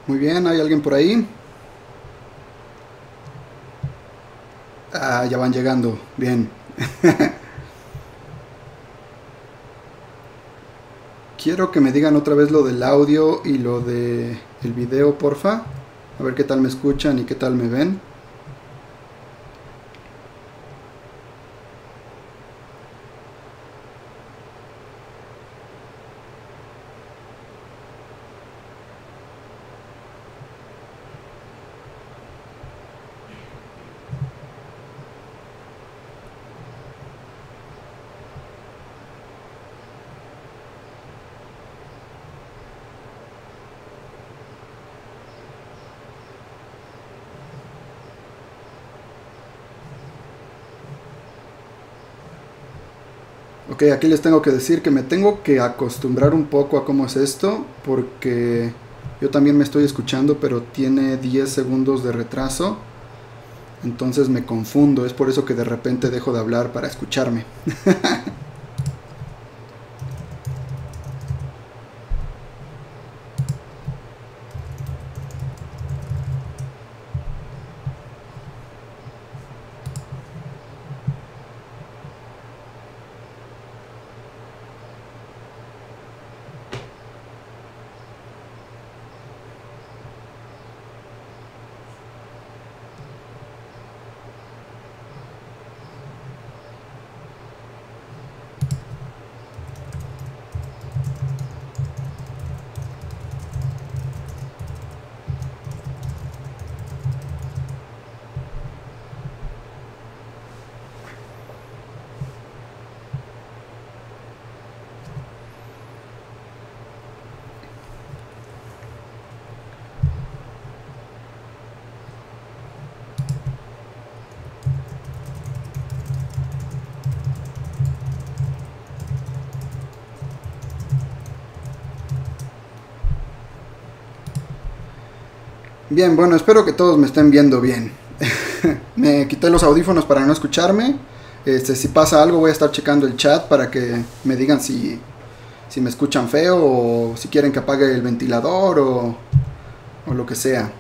Muy bien, ¿hay alguien por ahí? Ah, ya van llegando. Bien. Quiero que me digan otra vez lo del audio y lo de el video, porfa. A ver qué tal me escuchan y qué tal me ven. Ok, aquí les tengo que decir que me tengo que acostumbrar un poco a cómo es esto, porque yo también me estoy escuchando, pero tiene 10 segundos de retraso, entonces me confundo, es por eso que de repente dejo de hablar para escucharme. Bien, bueno, espero que todos me estén viendo bien. Me quité los audífonos para no escucharme. Si pasa algo voy a estar checando el chat para que me digan si me escuchan feo o si quieren que apague el ventilador o lo que sea.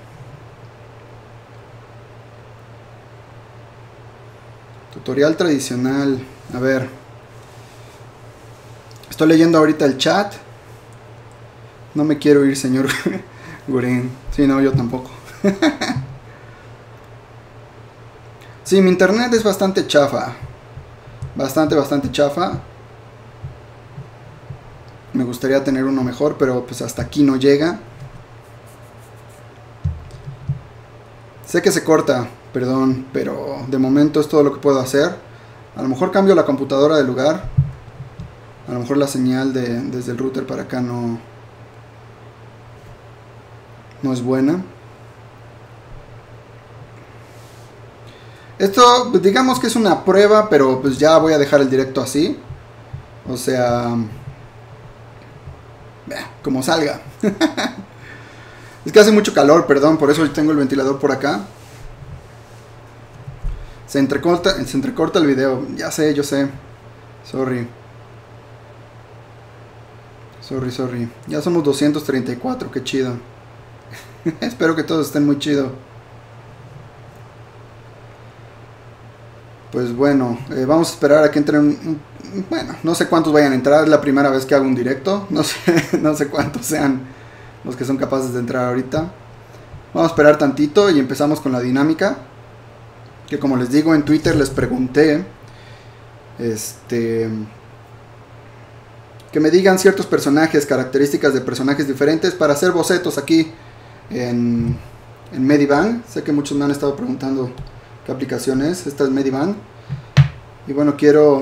Tutorial tradicional. A ver. Estoy leyendo ahorita el chat. No me quiero ir, señor Gurín. Sí, no, yo tampoco. Sí, mi internet es bastante chafa. Bastante chafa. Me gustaría tener uno mejor, pero pues hasta aquí no llega. Sé que se corta, perdón, pero de momento es todo lo que puedo hacer. A lo mejor cambio la computadora de lugar. A lo mejor la señal desde el router para acá no es buena. Esto, pues, digamos que es una prueba, pero pues ya voy a dejar el directo así. O sea, como salga. Es que hace mucho calor, perdón, por eso tengo el ventilador por acá. Se entrecorta el video. Ya sé, yo sé. Sorry. Ya somos 234, qué chido. Espero que todos estén muy chido. Pues bueno, vamos a esperar a que entren. Bueno, no sé cuántos vayan a entrar. Es la primera vez que hago un directo. No sé cuántos sean los que son capaces de entrar ahorita. Vamos a esperar tantito y empezamos con la dinámica. Que como les digo, en Twitter les pregunté. Que me digan ciertos personajes, características de personajes diferentes para hacer bocetos aquí en Medivang. Sé que muchos me han estado preguntando qué aplicación es. Esta es Medivang. Y bueno, quiero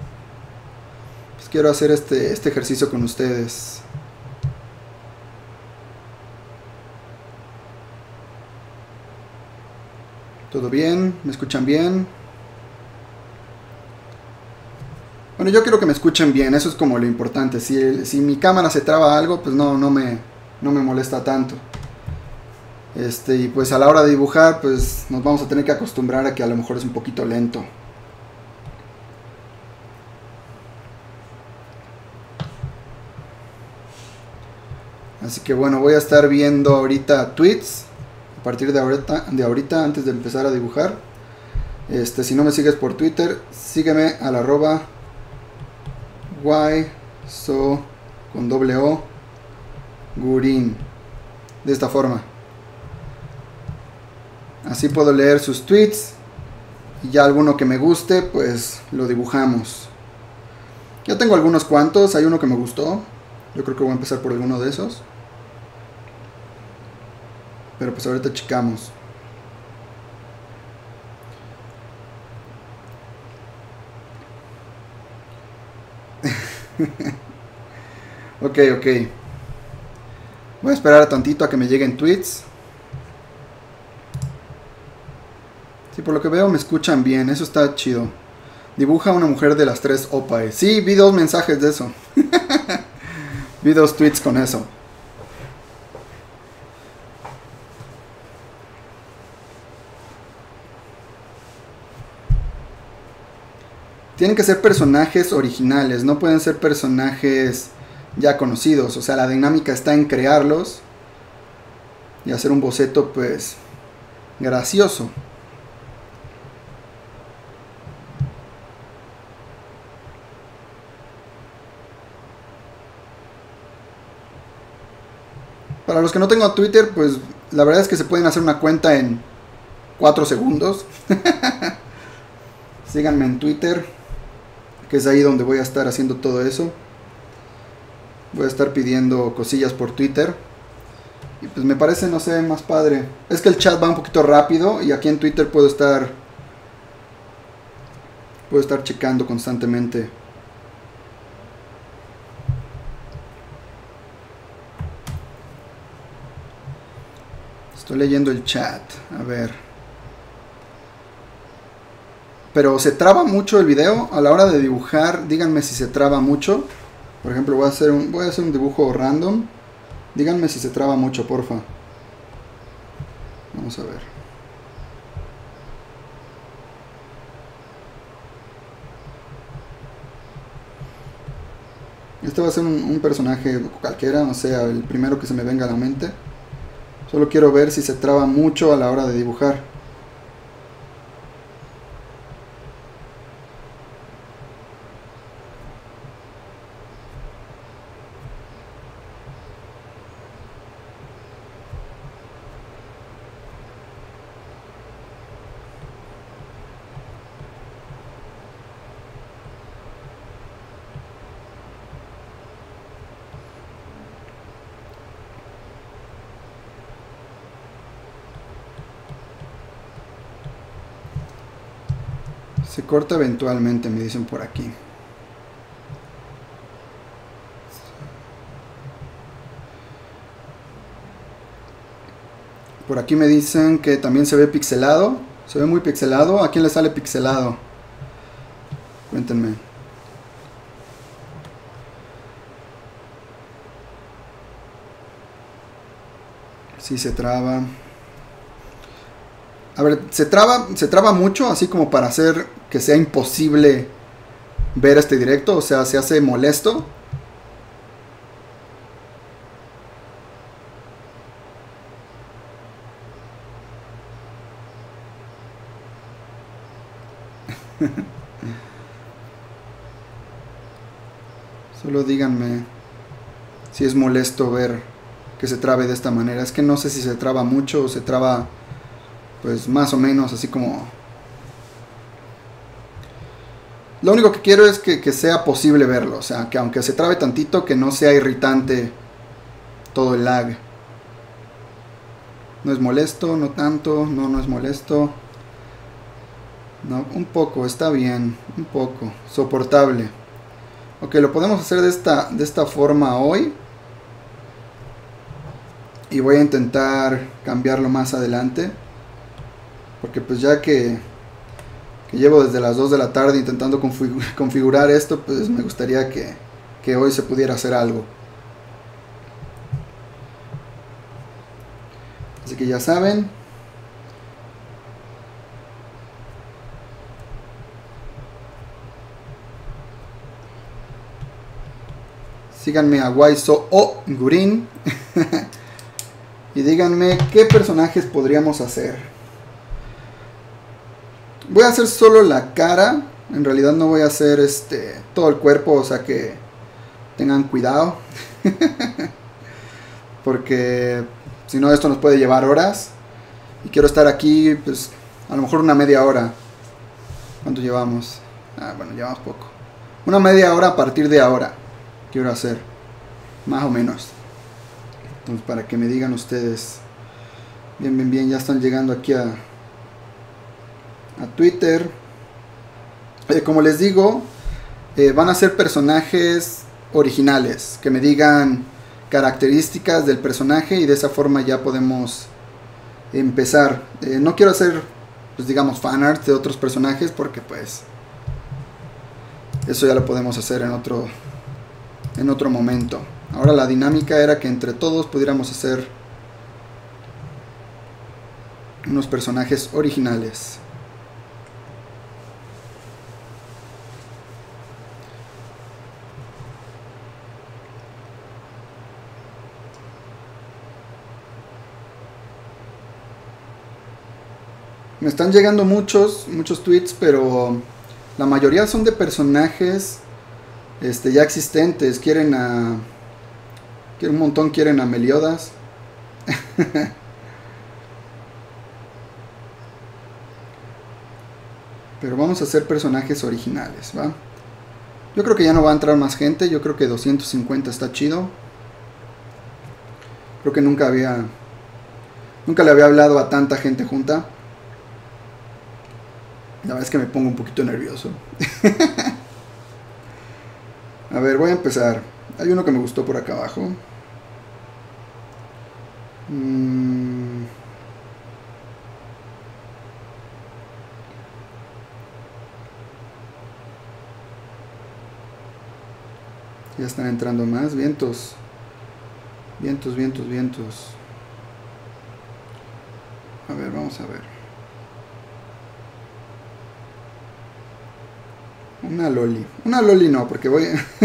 hacer este ejercicio con ustedes. ¿Todo bien? ¿Me escuchan bien? Bueno, yo quiero que me escuchen bien, eso es como lo importante. Si mi cámara se traba algo, pues no me molesta tanto. Y pues a la hora de dibujar, pues nos vamos a tener que acostumbrar a que a lo mejor es un poquito lento. Así que bueno, voy a estar viendo ahorita tweets a partir de ahorita antes de empezar a dibujar. Si no me sigues por Twitter, sígueme al arroba YSO con doble O Gurin. De esta forma. Así puedo leer sus tweets. Y ya alguno que me guste, pues lo dibujamos. Ya tengo algunos cuantos. Hay uno que me gustó. Yo creo que voy a empezar por alguno de esos. Pero pues ahorita checamos. Ok. Voy a esperar tantito a que me lleguen tweets. Sí, por lo que veo me escuchan bien. Eso está chido. Dibuja a una mujer de las 3 OPAE. Sí, vi 2 mensajes de eso. Vi 2 tweets con eso. Tienen que ser personajes originales. No pueden ser personajes ya conocidos. O sea, la dinámica está en crearlos. Y hacer un boceto, pues, gracioso. Para los que no tengan Twitter, pues la verdad es que se pueden hacer una cuenta en 4 segundos. Síganme en Twitter, que es ahí donde voy a estar haciendo todo eso. Voy a estar pidiendo cosillas por Twitter. Y pues me parece, no sé, más padre. Es que el chat va un poquito rápido y aquí en Twitter puedo estar checando constantemente. Estoy leyendo el chat, a ver. Pero se traba mucho el video a la hora de dibujar. Díganme si se traba mucho. Por ejemplo, voy a hacer un dibujo random. Díganme si se traba mucho, porfa. Vamos a ver. Este va a ser un personaje cualquiera, o sea, el primero que se me venga a la mente. Solo quiero ver si se traba mucho a la hora de dibujar. Se corta eventualmente, me dicen por aquí. Por aquí me dicen que también se ve pixelado. Se ve muy pixelado. ¿A quién le sale pixelado? Cuéntenme. Sí, se traba. A ver, se traba mucho, así como para hacer que sea imposible ver este directo. O sea, se hace molesto. Solo díganme si es molesto ver que se trabe de esta manera. Es que no sé si se traba mucho o se traba pues más o menos, así como... Lo único que quiero es que sea posible verlo. O sea, que aunque se trabe tantito, que no sea irritante todo el lag. No es molesto, no tanto, no es molesto. No, un poco, está bien, un poco, soportable. Ok, lo podemos hacer de esta forma hoy. Y voy a intentar cambiarlo más adelante. Porque pues ya que llevo desde las 2 de la tarde intentando configurar esto, pues me gustaría que hoy se pudiera hacer algo. Así que ya saben. Síganme a YSO o Gurin. Y díganme qué personajes podríamos hacer. Voy a hacer solo la cara. En realidad no voy a hacer todo el cuerpo, o sea que tengan cuidado. Porque si no, esto nos puede llevar horas. Y quiero estar aquí, pues, a lo mejor una media hora. ¿Cuánto llevamos? Bueno, llevamos poco. Una media hora a partir de ahora. Quiero hacer. Más o menos. Entonces, para que me digan ustedes. Bien, ya están llegando aquí a Twitter. Como les digo, van a ser personajes originales. Que me digan características del personaje y de esa forma ya podemos empezar. No quiero hacer, pues digamos, fanart de otros personajes porque pues eso ya lo podemos hacer en otro momento. Ahora la dinámica era que entre todos pudiéramos hacer unos personajes originales. Me están llegando muchos tweets, pero la mayoría son de personajes ya existentes. Quieren un montón quieren a Meliodas. Pero vamos a hacer personajes originales, ¿va? Yo creo que ya no va a entrar más gente. Yo creo que 250 está chido. Creo que nunca le había hablado a tanta gente junta. La verdad es que me pongo un poquito nervioso. A ver, voy a empezar. Hay uno que me gustó por acá abajo. Ya están entrando más. Vientos. Vientos. A ver, vamos a ver. Una loli no, porque voy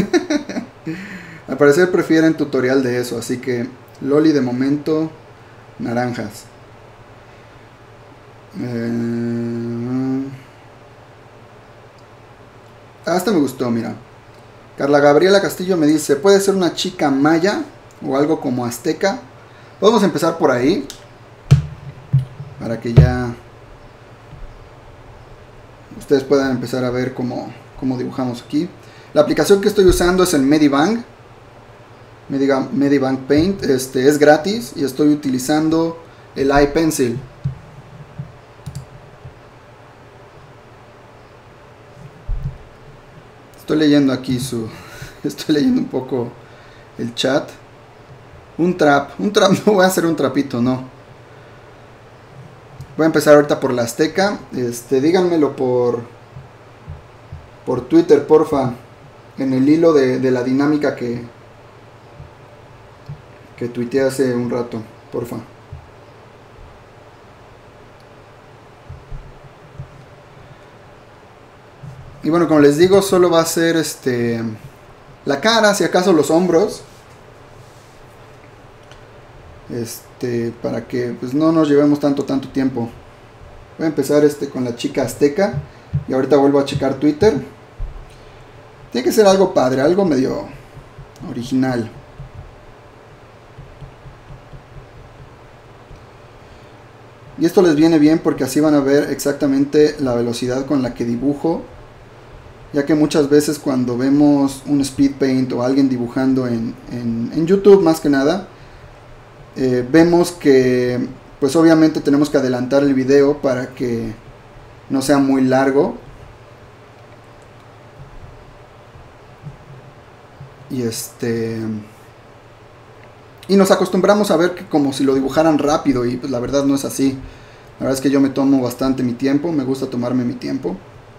al parecer prefieren tutorial de eso, así que loli de momento, naranjas. Hasta me gustó, mira. Carla Gabriela Castillo me dice, ¿puede ser una chica maya o algo como azteca? Podemos empezar por ahí, para que ya ustedes puedan empezar a ver cómo dibujamos aquí. La aplicación que estoy usando es el Medibang Paint. Es gratis y estoy utilizando el iPencil. Estoy leyendo aquí estoy leyendo un poco el chat. Un trap, no voy a hacer un trapito, no. Voy a empezar ahorita por la azteca. Díganmelo por Twitter, porfa. En el hilo de la dinámica que tuiteé hace un rato, porfa. Y bueno, como les digo, solo va a ser la cara, si acaso los hombros. Para que pues no nos llevemos tanto tiempo. Voy a empezar con la chica azteca. Y ahorita vuelvo a checar Twitter. Tiene que ser algo padre, algo medio original. Y esto les viene bien porque así van a ver exactamente la velocidad con la que dibujo. Ya que muchas veces cuando vemos un speed paint o alguien dibujando en YouTube más que nada, vemos que pues obviamente tenemos que adelantar el video para que no sea muy largo. Y nos acostumbramos a ver que como si lo dibujaran rápido, y pues la verdad no es así. La verdad es que yo me tomo bastante mi tiempo, me gusta tomarme mi tiempo.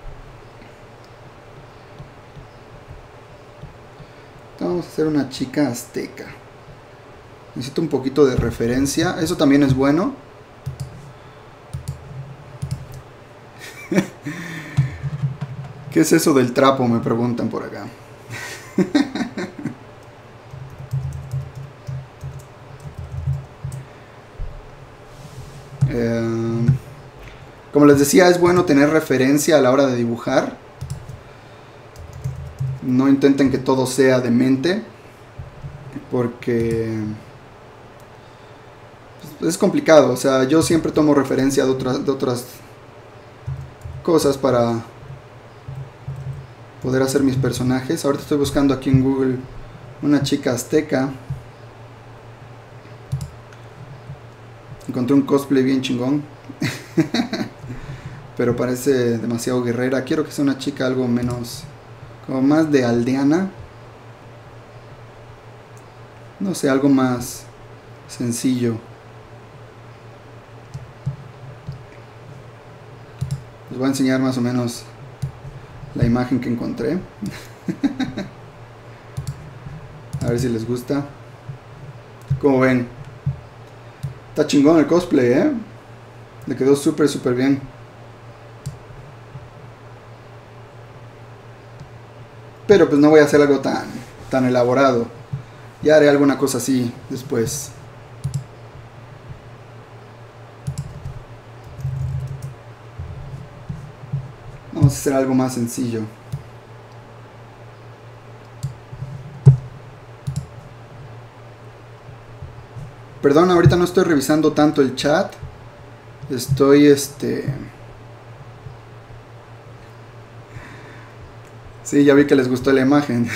Vamos a hacer una chica azteca. Necesito un poquito de referencia, eso también es bueno. ¿Qué es eso del trapo? Me preguntan por acá. Como les decía, es bueno tener referencia a la hora de dibujar. No intenten que todo sea de mente, porque es complicado. O sea, yo siempre tomo referencia de otras cosas para poder hacer mis personajes. Ahorita estoy buscando aquí en Google una chica azteca. Encontré un cosplay bien chingón. Pero parece demasiado guerrera. Quiero que sea una chica algo menos, como más de aldeana. No sé, algo más sencillo. Les voy a enseñar más o menos la imagen que encontré. A ver si les gusta. Como ven, está chingón el cosplay, ¿eh? Le quedó súper bien. Pero pues no voy a hacer algo tan elaborado. Ya haré alguna cosa así después. Vamos a hacer algo más sencillo. Perdón, ahorita no estoy revisando tanto el chat. Estoy Sí, ya vi que les gustó la imagen.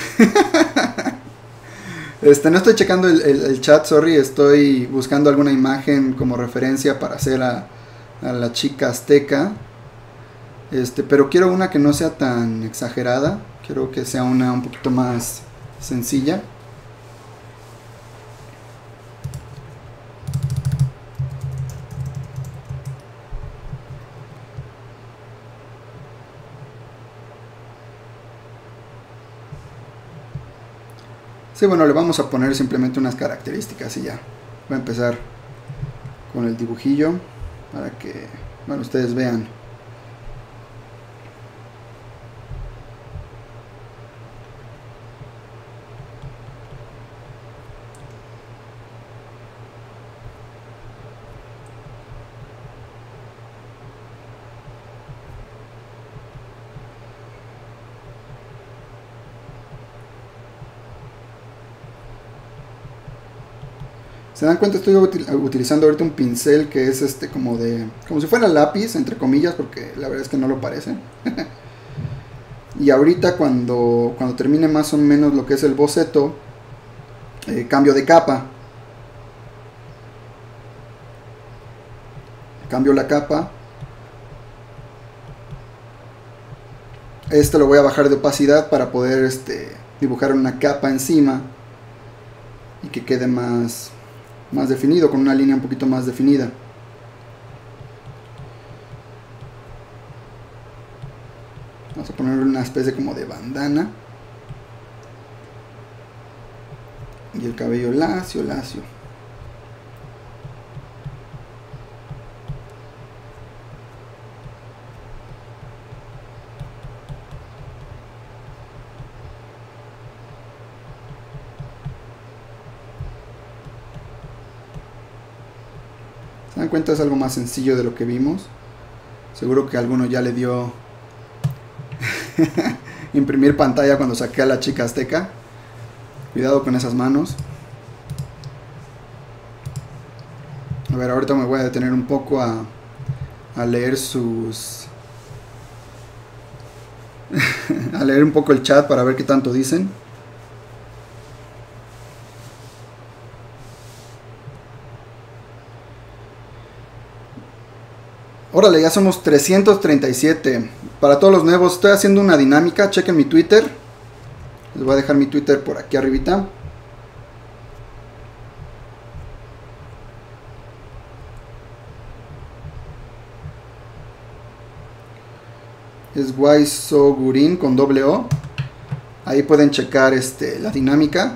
No estoy checando el chat, sorry. Estoy buscando alguna imagen como referencia para hacer a la chica azteca. Pero quiero una que no sea tan exagerada. Quiero que sea una un poquito más sencilla. Sí, bueno, le vamos a poner simplemente unas características y ya. Voy a empezar con el dibujillo para que, bueno, ustedes vean. ¿Se dan cuenta? Estoy utilizando ahorita un pincel que es como si fuera lápiz, entre comillas, porque la verdad es que no lo parece. Y ahorita cuando termine más o menos lo que es el boceto, cambio de capa. Cambio la capa. Lo voy a bajar de opacidad para poder dibujar una capa encima y que quede más definido, con una línea un poquito más definida. Vamos a poner una especie como de bandana y el cabello lacio. ¿Se dan cuenta? Es algo más sencillo de lo que vimos. Seguro que alguno ya le dio imprimir pantalla cuando saqué a la chica azteca. Cuidado con esas manos. A ver, ahorita me voy a detener un poco a leer a leer un poco el chat para ver qué tanto dicen. Órale, ya somos 337. Para todos los nuevos, estoy haciendo una dinámica. Chequen mi Twitter. Les voy a dejar mi Twitter por aquí arribita. Es Waisogurin con doble O. Ahí pueden checar la dinámica.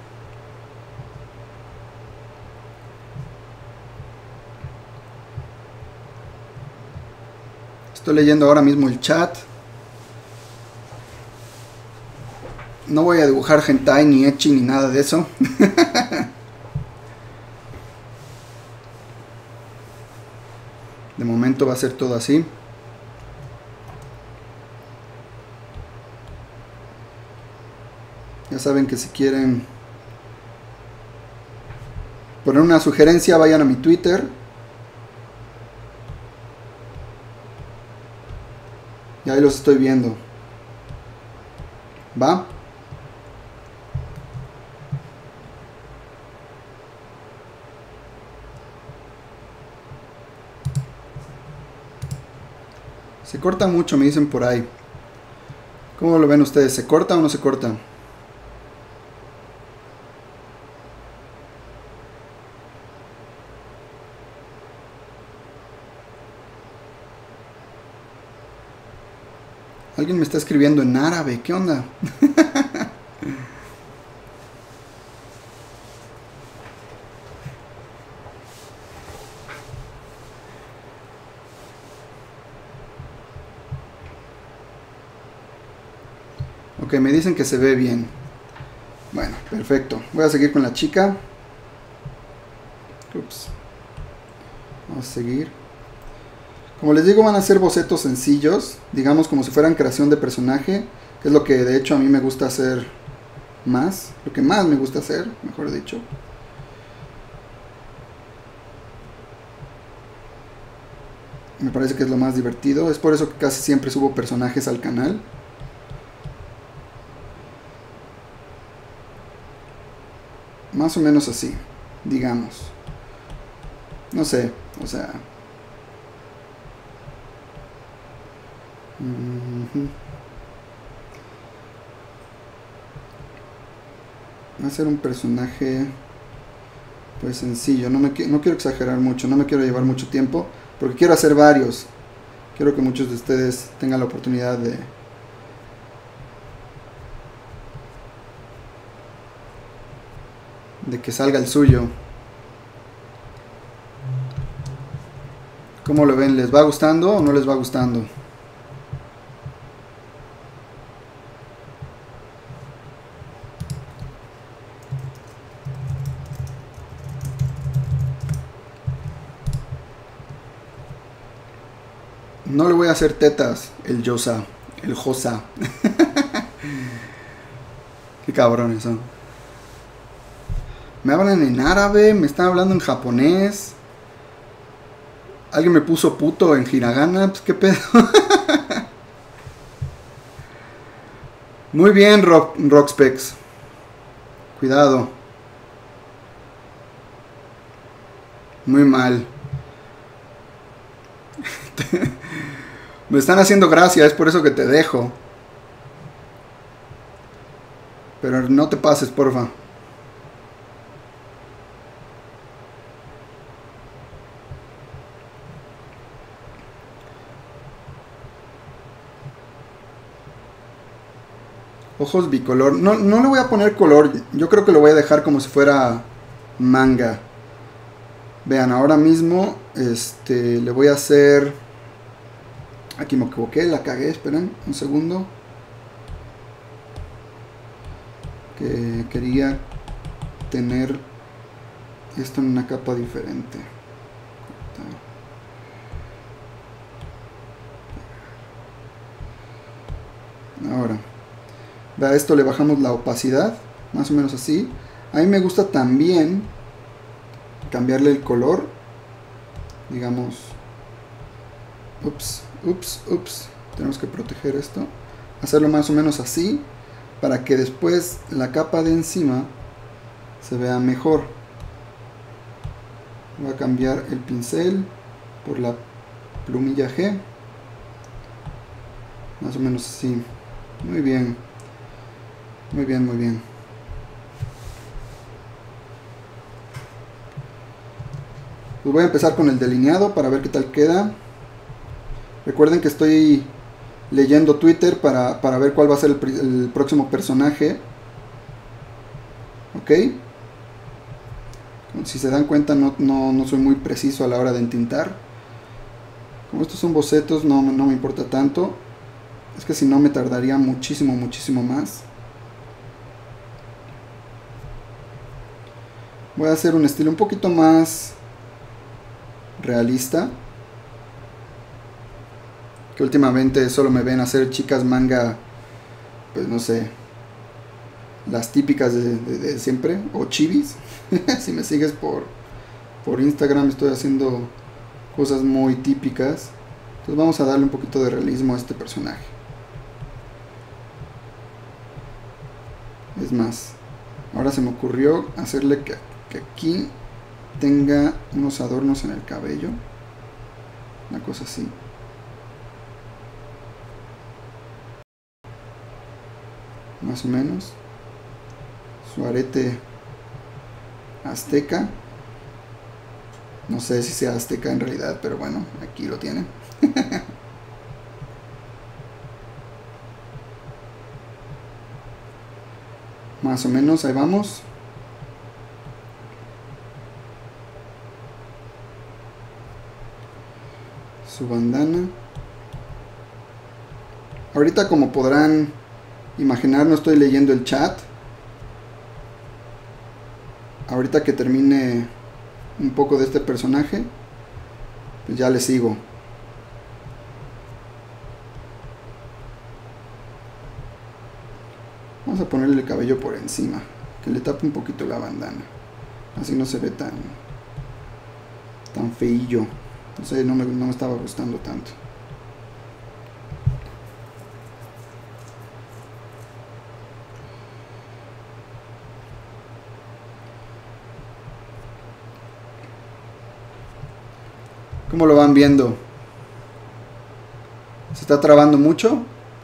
Estoy leyendo ahora mismo el chat. No voy a dibujar hentai, ni ecchi, ni nada de eso. De momento va a ser todo así. Ya saben que si quieren poner una sugerencia, vayan a mi Twitter. Y ahí los estoy viendo. ¿Va? Se corta mucho, me dicen por ahí. ¿Cómo lo ven ustedes? ¿Se corta o no se corta? Alguien me está escribiendo en árabe. ¿Qué onda? Ok, me dicen que se ve bien. Bueno, perfecto. Voy a seguir con la chica. Ups. Vamos a seguir. Como les digo, van a ser bocetos sencillos, digamos como si fueran creación de personaje, que es lo que de hecho a mí me gusta hacer más, lo que más me gusta hacer, mejor dicho. Me parece que es lo más divertido, es por eso que casi siempre subo personajes al canal. Más o menos así, digamos. No sé, o sea... Va a ser un personaje pues sencillo, no quiero exagerar mucho, no me quiero llevar mucho tiempo, porque quiero hacer varios. Quiero que muchos de ustedes tengan la oportunidad de que salga el suyo. ¿Cómo lo ven? ¿Les va gustando o no les va gustando? No le voy a hacer tetas, el Yosa, el Josa. Qué cabrones son. Me hablan en árabe, me están hablando en japonés. Alguien me puso puto en hiragana, pues qué pedo. Muy bien, Rockspecs. Cuidado. Muy mal. Me están haciendo gracia, es por eso que te dejo. Pero no te pases, porfa. Ojos bicolor. No le voy a poner color. Yo creo que lo voy a dejar como si fuera manga. Vean, ahora mismo le voy a hacer... Aquí me equivoqué, la cagué, esperen un segundo. Que quería tener esto en una capa diferente. Ahora, a esto le bajamos la opacidad, más o menos así. A mí me gusta también cambiarle el color, digamos. Ups, tenemos que proteger esto, hacerlo más o menos así, para que después la capa de encima se vea mejor. Voy a cambiar el pincel por la plumilla G, más o menos así. Muy bien, muy bien, muy bien. Pues voy a empezar con el delineado para ver qué tal queda. Recuerden que estoy leyendo Twitter para ver cuál va a ser el próximo personaje. Ok. Si se dan cuenta, no soy muy preciso a la hora de entintar. Como estos son bocetos, no me importa tanto. Es que si no me tardaría muchísimo más. Voy a hacer un estilo un poquito más realista. Que últimamente solo me ven hacer chicas manga, pues no sé, las típicas de siempre, o chivis. Si me sigues por Instagram, estoy haciendo cosas muy típicas. Entonces vamos a darle un poquito de realismo a este personaje. Es más, ahora se me ocurrió hacerle que aquí tenga unos adornos en el cabello, una cosa así. Más o menos. Su arete azteca. No sé si sea azteca en realidad, pero bueno, aquí lo tiene. Más o menos, ahí vamos. Su bandana. Ahorita, como podrán imaginar, no estoy leyendo el chat. Ahorita que termine un poco de este personaje, pues ya le sigo. Vamos a ponerle el cabello por encima, que le tape un poquito la bandana. Así no se ve tan feillo. No sé, no me estaba gustando tanto. ¿Cómo lo van viendo? ¿Se está trabando mucho?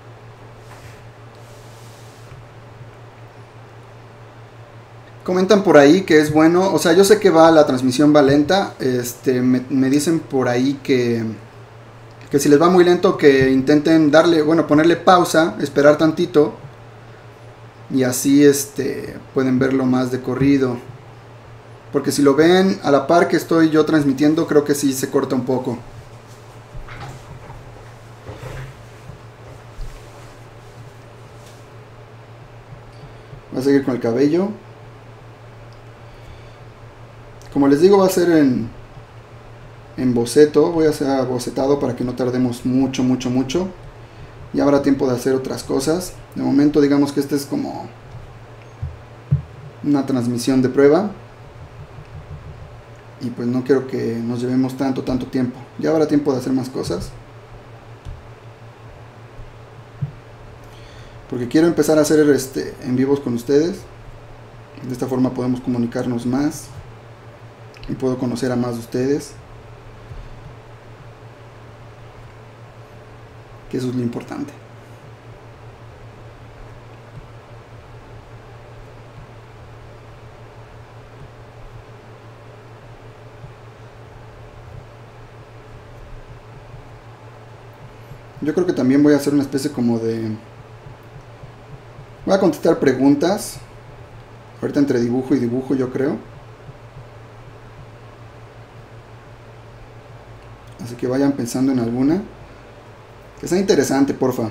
Comentan por ahí que es bueno. O sea, yo sé que la transmisión va lenta. Me dicen por ahí que si les va muy lento, que intenten ponerle pausa, esperar tantito. Y así pueden verlo más de corrido. Porque si lo ven a la par que estoy yo transmitiendo, creo que sí se corta un poco. Voy a seguir con el cabello. Como les digo, va a ser en boceto. Voy a hacer bocetado para que no tardemos mucho. Y habrá tiempo de hacer otras cosas. De momento, digamos que este es como una transmisión de prueba. Y pues no quiero que nos llevemos tanto tiempo. Ya habrá tiempo de hacer más cosas. Porque quiero empezar a hacer en vivos con ustedes. De esta forma podemos comunicarnos más. Y puedo conocer a más de ustedes. Que eso es lo importante. Yo creo que también voy a hacer una especie como de... Voy a contestar preguntas. Ahorita entre dibujo y dibujo, yo creo. Así que vayan pensando en alguna. Que sea interesante, porfa.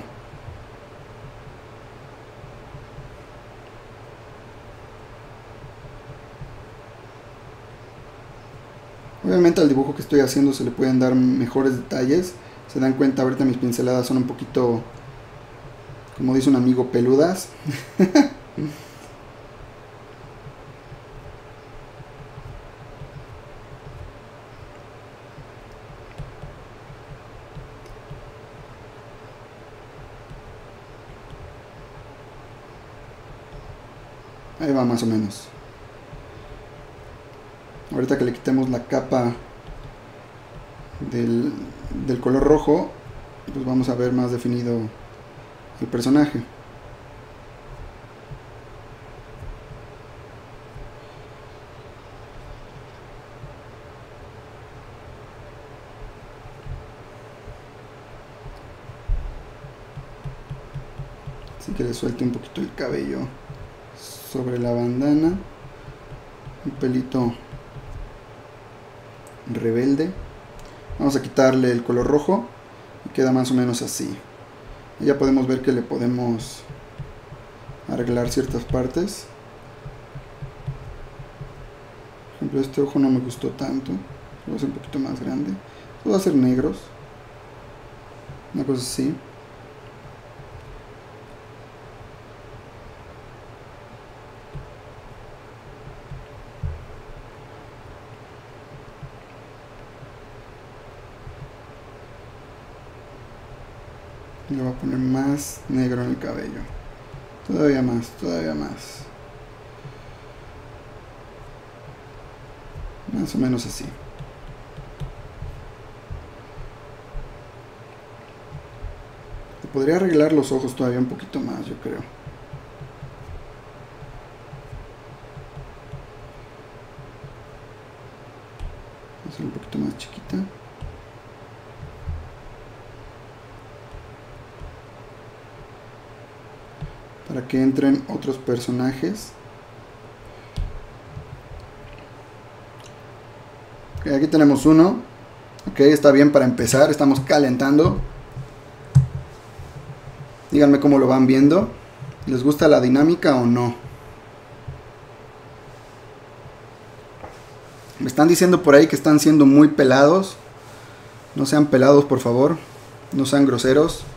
Obviamente al dibujo que estoy haciendo se le pueden dar mejores detalles. Se dan cuenta, ahorita mis pinceladas son un poquito, como dice un amigo, peludas. Ahí va más o menos. Ahorita que le quitemos la capa del color rojo, pues vamos a ver más definido el personaje. Así que le suelte un poquito el cabello sobre la bandana, un pelito rebelde. Vamos a quitarle el color rojo y queda más o menos así. Y ya podemos ver que le podemos arreglar ciertas partes. Por ejemplo, este ojo no me gustó tanto, lo voy a hacer un poquito más grande. Lo voy a hacer negros, una cosa así. Le voy a poner más negro en el cabello. Todavía más, todavía más. Más o menos así. Le podría arreglar los ojos todavía un poquito más, yo creo. Hacer un poquito más chiquita. Para que entren otros personajes. Okay, aquí tenemos uno. Ok, está bien para empezar. Estamos calentando. Díganme cómo lo van viendo. ¿Les gusta la dinámica o no? Me están diciendo por ahí que están siendo muy pelados. No sean pelados, por favor. No sean groseros.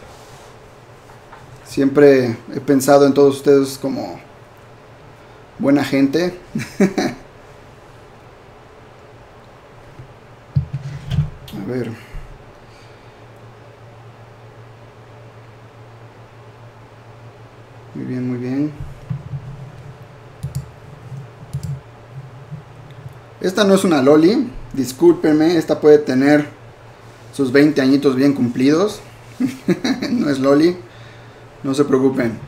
Siempre he pensado en todos ustedes como buena gente. A ver. Muy bien, muy bien. Esta no es una loli. Discúlpenme, esta puede tener sus 20 añitos bien cumplidos. No es loli. No se preocupen.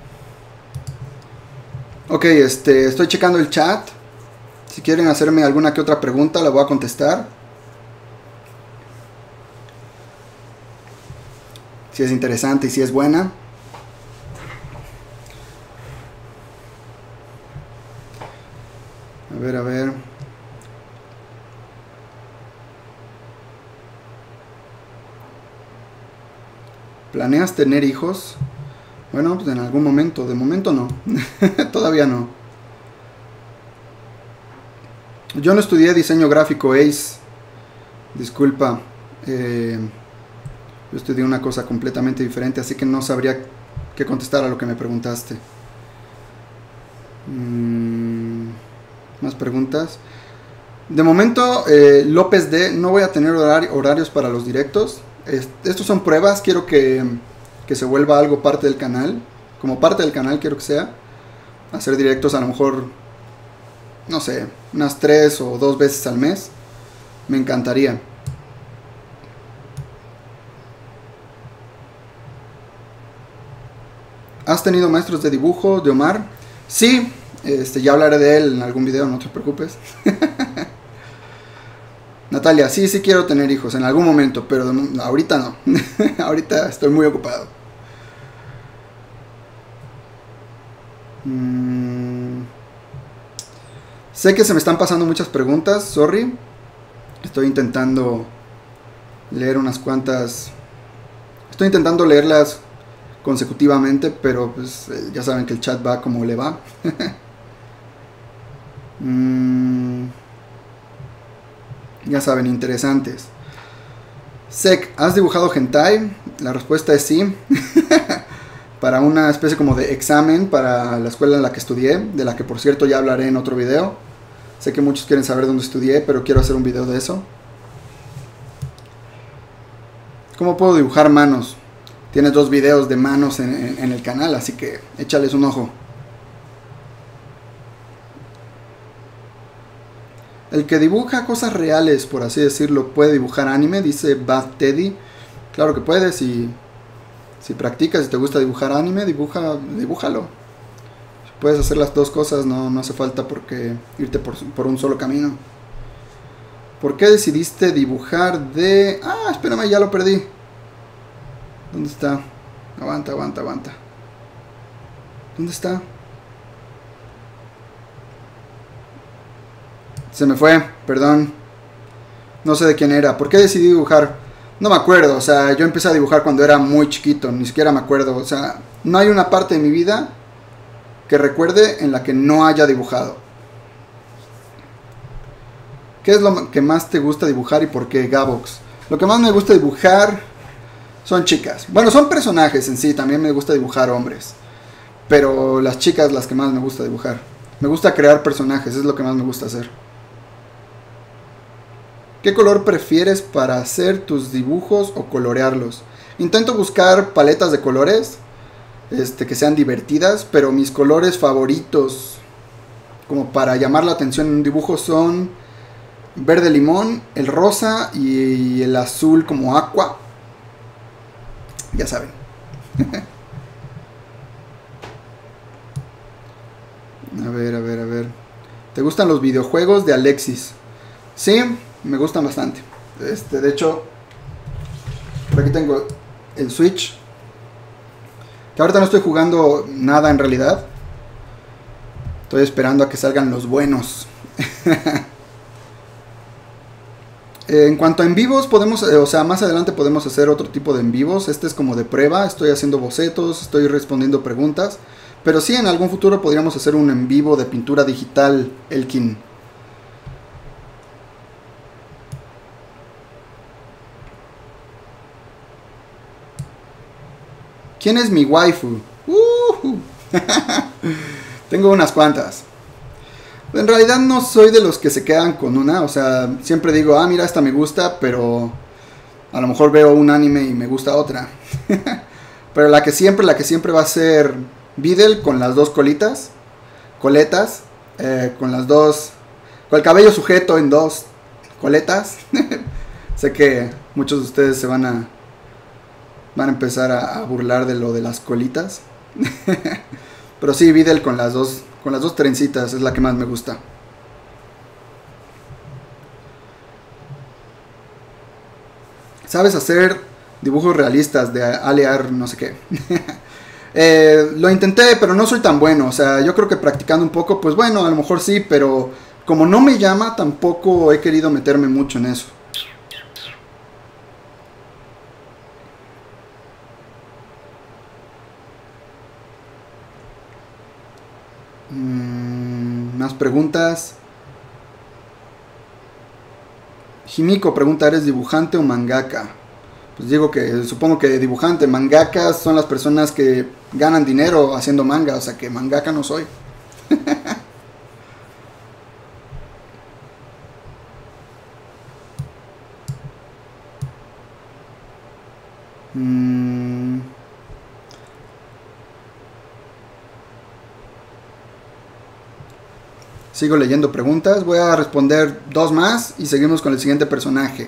Ok, estoy checando el chat. Si quieren hacerme alguna que otra pregunta, la voy a contestar. Si es interesante y si es buena. A ver, a ver. ¿Planeas tener hijos? Bueno, pues en algún momento. De momento no. Todavía no. Yo no estudié diseño gráfico, Ace. Disculpa. Yo estudié una cosa completamente diferente, así que no sabría qué contestar a lo que me preguntaste. Más preguntas. De momento, López D, no voy a tener horarios para los directos. Estos son pruebas, quiero que se vuelva algo parte del canal. Como parte del canal quiero que sea. Hacer directos a lo mejor, no sé, unas 3 o 2 veces al mes. Me encantaría. ¿Has tenido maestros de dibujo de Omar? Sí, ya hablaré de él en algún video, no te preocupes. Natalia, sí quiero tener hijos en algún momento, pero ahorita no. Ahorita estoy muy ocupado. Sé que se me están pasando muchas preguntas, sorry. Estoy intentando leer unas cuantas. Estoy intentando leerlas consecutivamente, pero pues ya saben que el chat va como le va. Ya saben, interesantes. Sek, ¿has dibujado hentai? La respuesta es sí. Para una especie como de examen para la escuela en la que estudié, de la que por cierto ya hablaré en otro video. Sé que muchos quieren saber dónde estudié, pero quiero hacer un video de eso. ¿Cómo puedo dibujar manos? Tienes 2 videos de manos en el canal, así que échales un ojo. El que dibuja cosas reales, por así decirlo, puede dibujar anime, dice Bad Teddy. Claro que puedes, si practicas, si te gusta dibujar anime, dibújalo. Si puedes hacer las dos cosas, no hace falta porque irte por un solo camino. ¿Por qué decidiste dibujar de...? Ah, espérame, ya lo perdí. ¿Dónde está? Aguanta. ¿Dónde está? Se me fue, perdón. No sé de quién era. ¿Por qué decidí dibujar? No me acuerdo, o sea, yo empecé a dibujar cuando era muy chiquito, ni siquiera me acuerdo. O sea, no hay una parte de mi vida que recuerde en la que no haya dibujado. ¿Qué es lo que más te gusta dibujar y por qué, Gabox? Lo que más me gusta dibujar son chicas. Bueno, son personajes en sí, también me gusta dibujar hombres. Pero las chicas las que más me gusta dibujar. Me gusta crear personajes, es lo que más me gusta hacer. ¿Qué color prefieres para hacer tus dibujos o colorearlos? Intento buscar paletas de colores que sean divertidas, pero mis colores favoritos como para llamar la atención en un dibujo son verde limón, el rosa y el azul como aqua. Ya saben. A ver. ¿Te gustan los videojuegos de Alexis? Sí, me gustan bastante. De hecho, por aquí tengo el Switch. Que ahorita no estoy jugando nada en realidad. Estoy esperando a que salgan los buenos. En cuanto a en vivos, podemos, más adelante podemos hacer otro tipo de en vivos. Este es como de prueba. Estoy haciendo bocetos, estoy respondiendo preguntas. Pero sí, en algún futuro podríamos hacer un en vivo de pintura digital, Elkin. ¿Quién es mi waifu? Tengo unas cuantas. En realidad no soy de los que se quedan con una. O sea, siempre digo, ah, mira, esta me gusta, pero a lo mejor veo un anime y me gusta otra. Pero la que siempre va a ser Videl con las dos coletas, con las dos, con el cabello sujeto en dos coletas. Sé que muchos de ustedes se van a empezar a burlar de lo de las colitas. Pero sí, Videl con las dos trencitas es la que más me gusta. ¿Sabes hacer dibujos realistas de Alear no sé qué? Lo intenté, pero no soy tan bueno. O sea, yo creo que practicando un poco, pues bueno, a lo mejor sí, pero como no me llama, tampoco he querido meterme mucho en eso. Más preguntas. Himiko pregunta, ¿eres dibujante o mangaka? Pues digo que supongo que dibujante. Mangakas son las personas que ganan dinero haciendo manga, o sea que mangaka no soy. Sigo leyendo preguntas. Voy a responder dos más y seguimos con el siguiente personaje.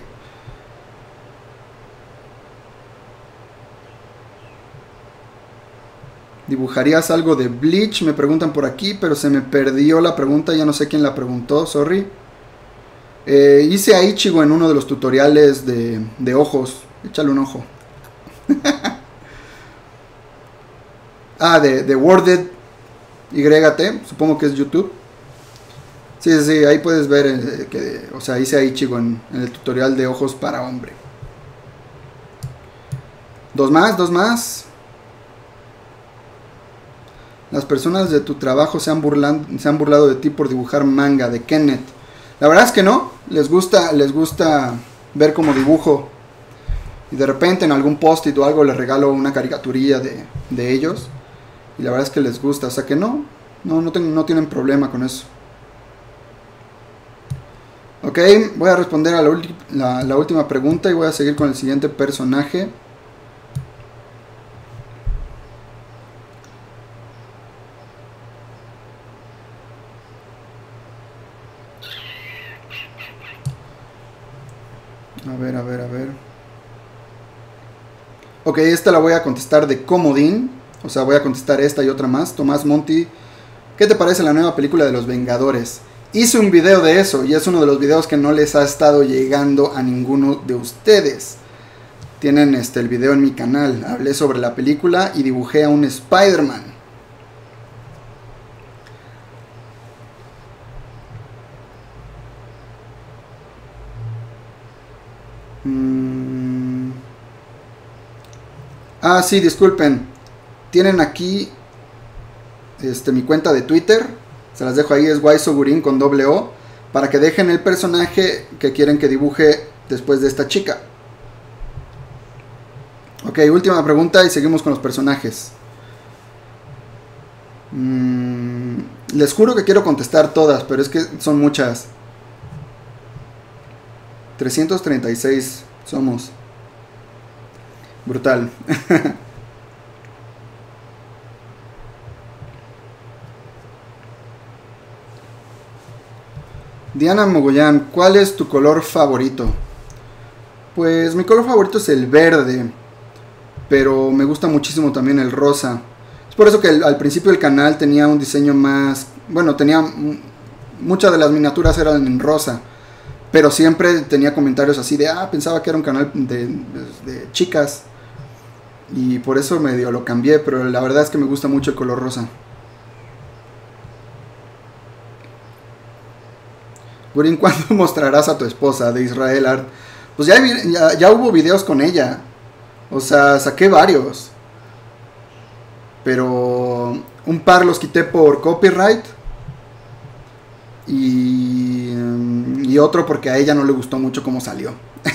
¿Dibujarías algo de Bleach? Me preguntan por aquí, pero se me perdió la pregunta. Ya no sé quién la preguntó, sorry. Hice a Ichigo en uno de los tutoriales de ojos. Échale un ojo. De Worded YT. Supongo que es YouTube. Sí, ahí puedes ver que, o sea, hice a Ichigo en el tutorial de ojos para hombre. Dos más. Las personas de tu trabajo se han burlado de ti por dibujar manga de Kenneth. La verdad es que no, les gusta ver cómo dibujo. Y de repente en algún post-it o algo les regalo una caricaturilla de ellos. Y la verdad es que les gusta, o sea que no tienen problema con eso. Ok, voy a responder a la última pregunta y voy a seguir con el siguiente personaje. A ver. Ok, esta la voy a contestar de comodín. O sea, voy a contestar esta y otra más. Tomás Monti, ¿qué te parece la nueva película de los Vengadores? Hice un video de eso y es uno de los videos que no les ha estado llegando a ninguno de ustedes. Tienen el video en mi canal. Hablé sobre la película y dibujé a un Spider-Man. Sí, disculpen. Tienen aquí mi cuenta de Twitter. Se las dejo ahí, es Waisogurin con doble O. Para que dejen el personaje que quieren que dibuje después de esta chica. Ok, última pregunta y seguimos con los personajes. Les juro que quiero contestar todas, pero es que son muchas. 336 somos. Brutal. Diana Mogollán, ¿cuál es tu color favorito? Pues mi color favorito es el verde, pero me gusta muchísimo también el rosa. Es por eso que al principio el canal tenía un diseño más... Bueno, tenía... Muchas de las miniaturas eran en rosa, pero siempre tenía comentarios así de, pensaba que era un canal de chicas. Y por eso medio lo cambié, pero la verdad es que me gusta mucho el color rosa. Gurin, ¿cuándo mostrarás a tu esposa de Israel Art? Pues ya hubo videos con ella. O sea, saqué varios. Pero un par los quité por copyright. Y otro porque a ella no le gustó mucho cómo salió.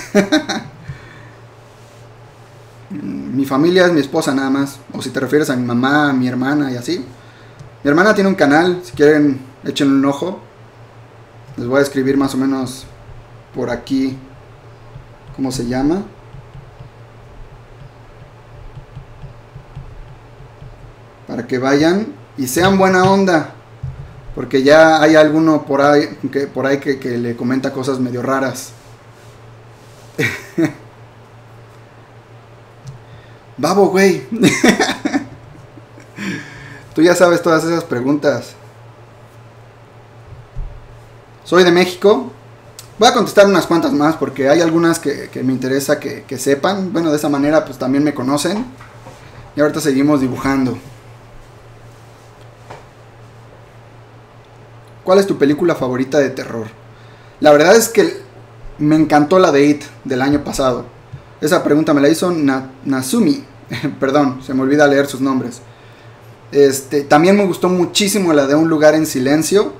Mi familia es mi esposa nada más. O si te refieres a mi mamá, a mi hermana y así. Mi hermana tiene un canal, si quieren échenle un ojo. Les voy a escribir más o menos por aquí cómo se llama. Para que vayan y sean buena onda. Porque ya hay alguno por ahí que le comenta cosas medio raras. Babo, güey. Tú ya sabes todas esas preguntas. Soy de México. Voy a contestar unas cuantas más porque hay algunas que me interesa que sepan. Bueno, de esa manera pues también me conocen. Y ahorita seguimos dibujando. ¿Cuál es tu película favorita de terror? La verdad es que me encantó la de It del año pasado. Esa pregunta me la hizo Nasumi. Perdón, se me olvida leer sus nombres. También me gustó muchísimo la de Un lugar en silencio.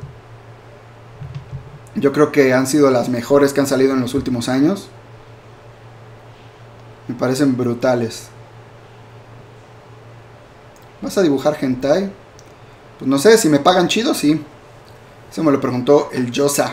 Yo creo que han sido las mejores que han salido en los últimos años. Me parecen brutales. ¿Vas a dibujar hentai? Pues no sé, si me pagan chido, sí. Eso me lo preguntó el Yosa.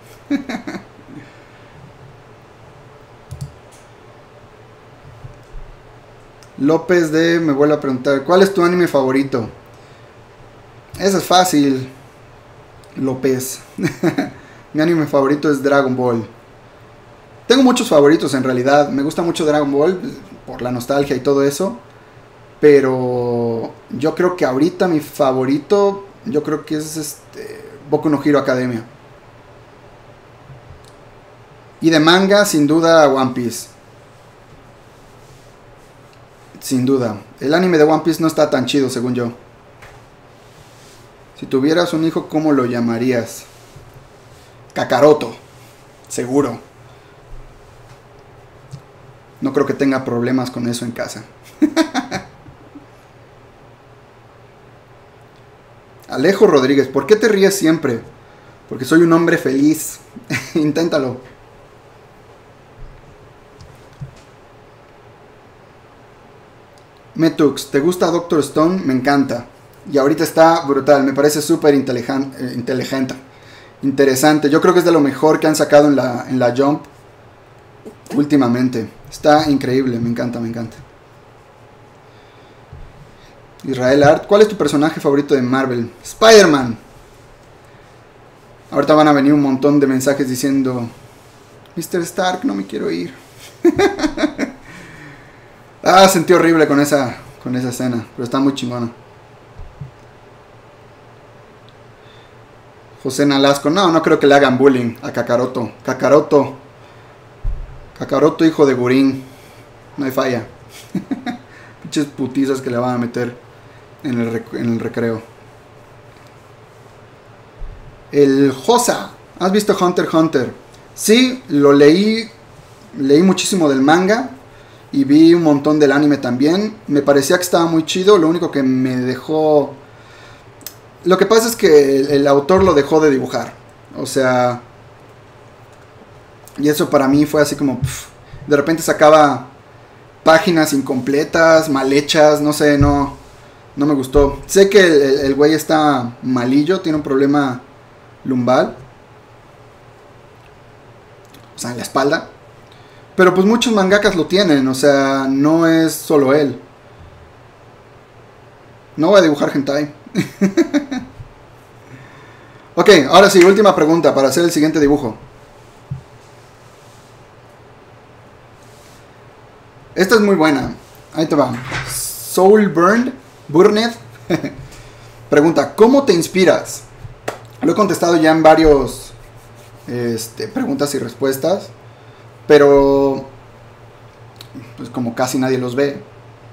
López me vuelve a preguntar, ¿cuál es tu anime favorito? Eso es fácil, López. Mi anime favorito es Dragon Ball. Tengo muchos favoritos en realidad. Me gusta mucho Dragon Ball por la nostalgia y todo eso. Pero yo creo que ahorita mi favorito, yo creo que es Boku no Hero Academia. Y de manga, sin duda, One Piece. Sin duda. El anime de One Piece no está tan chido, según yo. Si tuvieras un hijo, ¿cómo lo llamarías? Kakaroto. Seguro. No creo que tenga problemas con eso en casa. Alejo Rodríguez, ¿por qué te ríes siempre? Porque soy un hombre feliz. Inténtalo. Metux, ¿te gusta Doctor Stone? Me encanta. Y ahorita está brutal. Me parece súper inteligente. Interesante. Yo creo que es de lo mejor que han sacado en la Jump últimamente. Está increíble. Me encanta, me encanta. Israel Art, ¿cuál es tu personaje favorito de Marvel? Spider-Man. Ahorita van a venir un montón de mensajes diciendo, Mr. Stark, no me quiero ir. Sentí horrible con esa escena, pero está muy chingona. José Nalasco, no creo que le hagan bullying a Kakaroto. Kakaroto, hijo de Gurín. No hay falla. Pinches putizas que le van a meter en el recreo. El Josa, ¿has visto Hunter x Hunter? Sí, lo leí muchísimo del manga y vi un montón del anime también. Me parecía que estaba muy chido, lo único que me dejó... Lo que pasa es que el autor lo dejó de dibujar. O sea... Y eso para mí fue así como... de repente sacaba páginas incompletas, mal hechas, no sé, no me gustó. Sé que el güey está malillo, tiene un problema lumbar. O sea, en la espalda. Pero pues muchos mangakas lo tienen, o sea, no es solo él. No voy a dibujar hentai. Ok, ahora sí, última pregunta para hacer el siguiente dibujo. Esta es muy buena. Ahí te va. Burned. Pregunta, ¿cómo te inspiras? Lo he contestado ya en varios preguntas y respuestas. Pero pues como casi nadie los ve.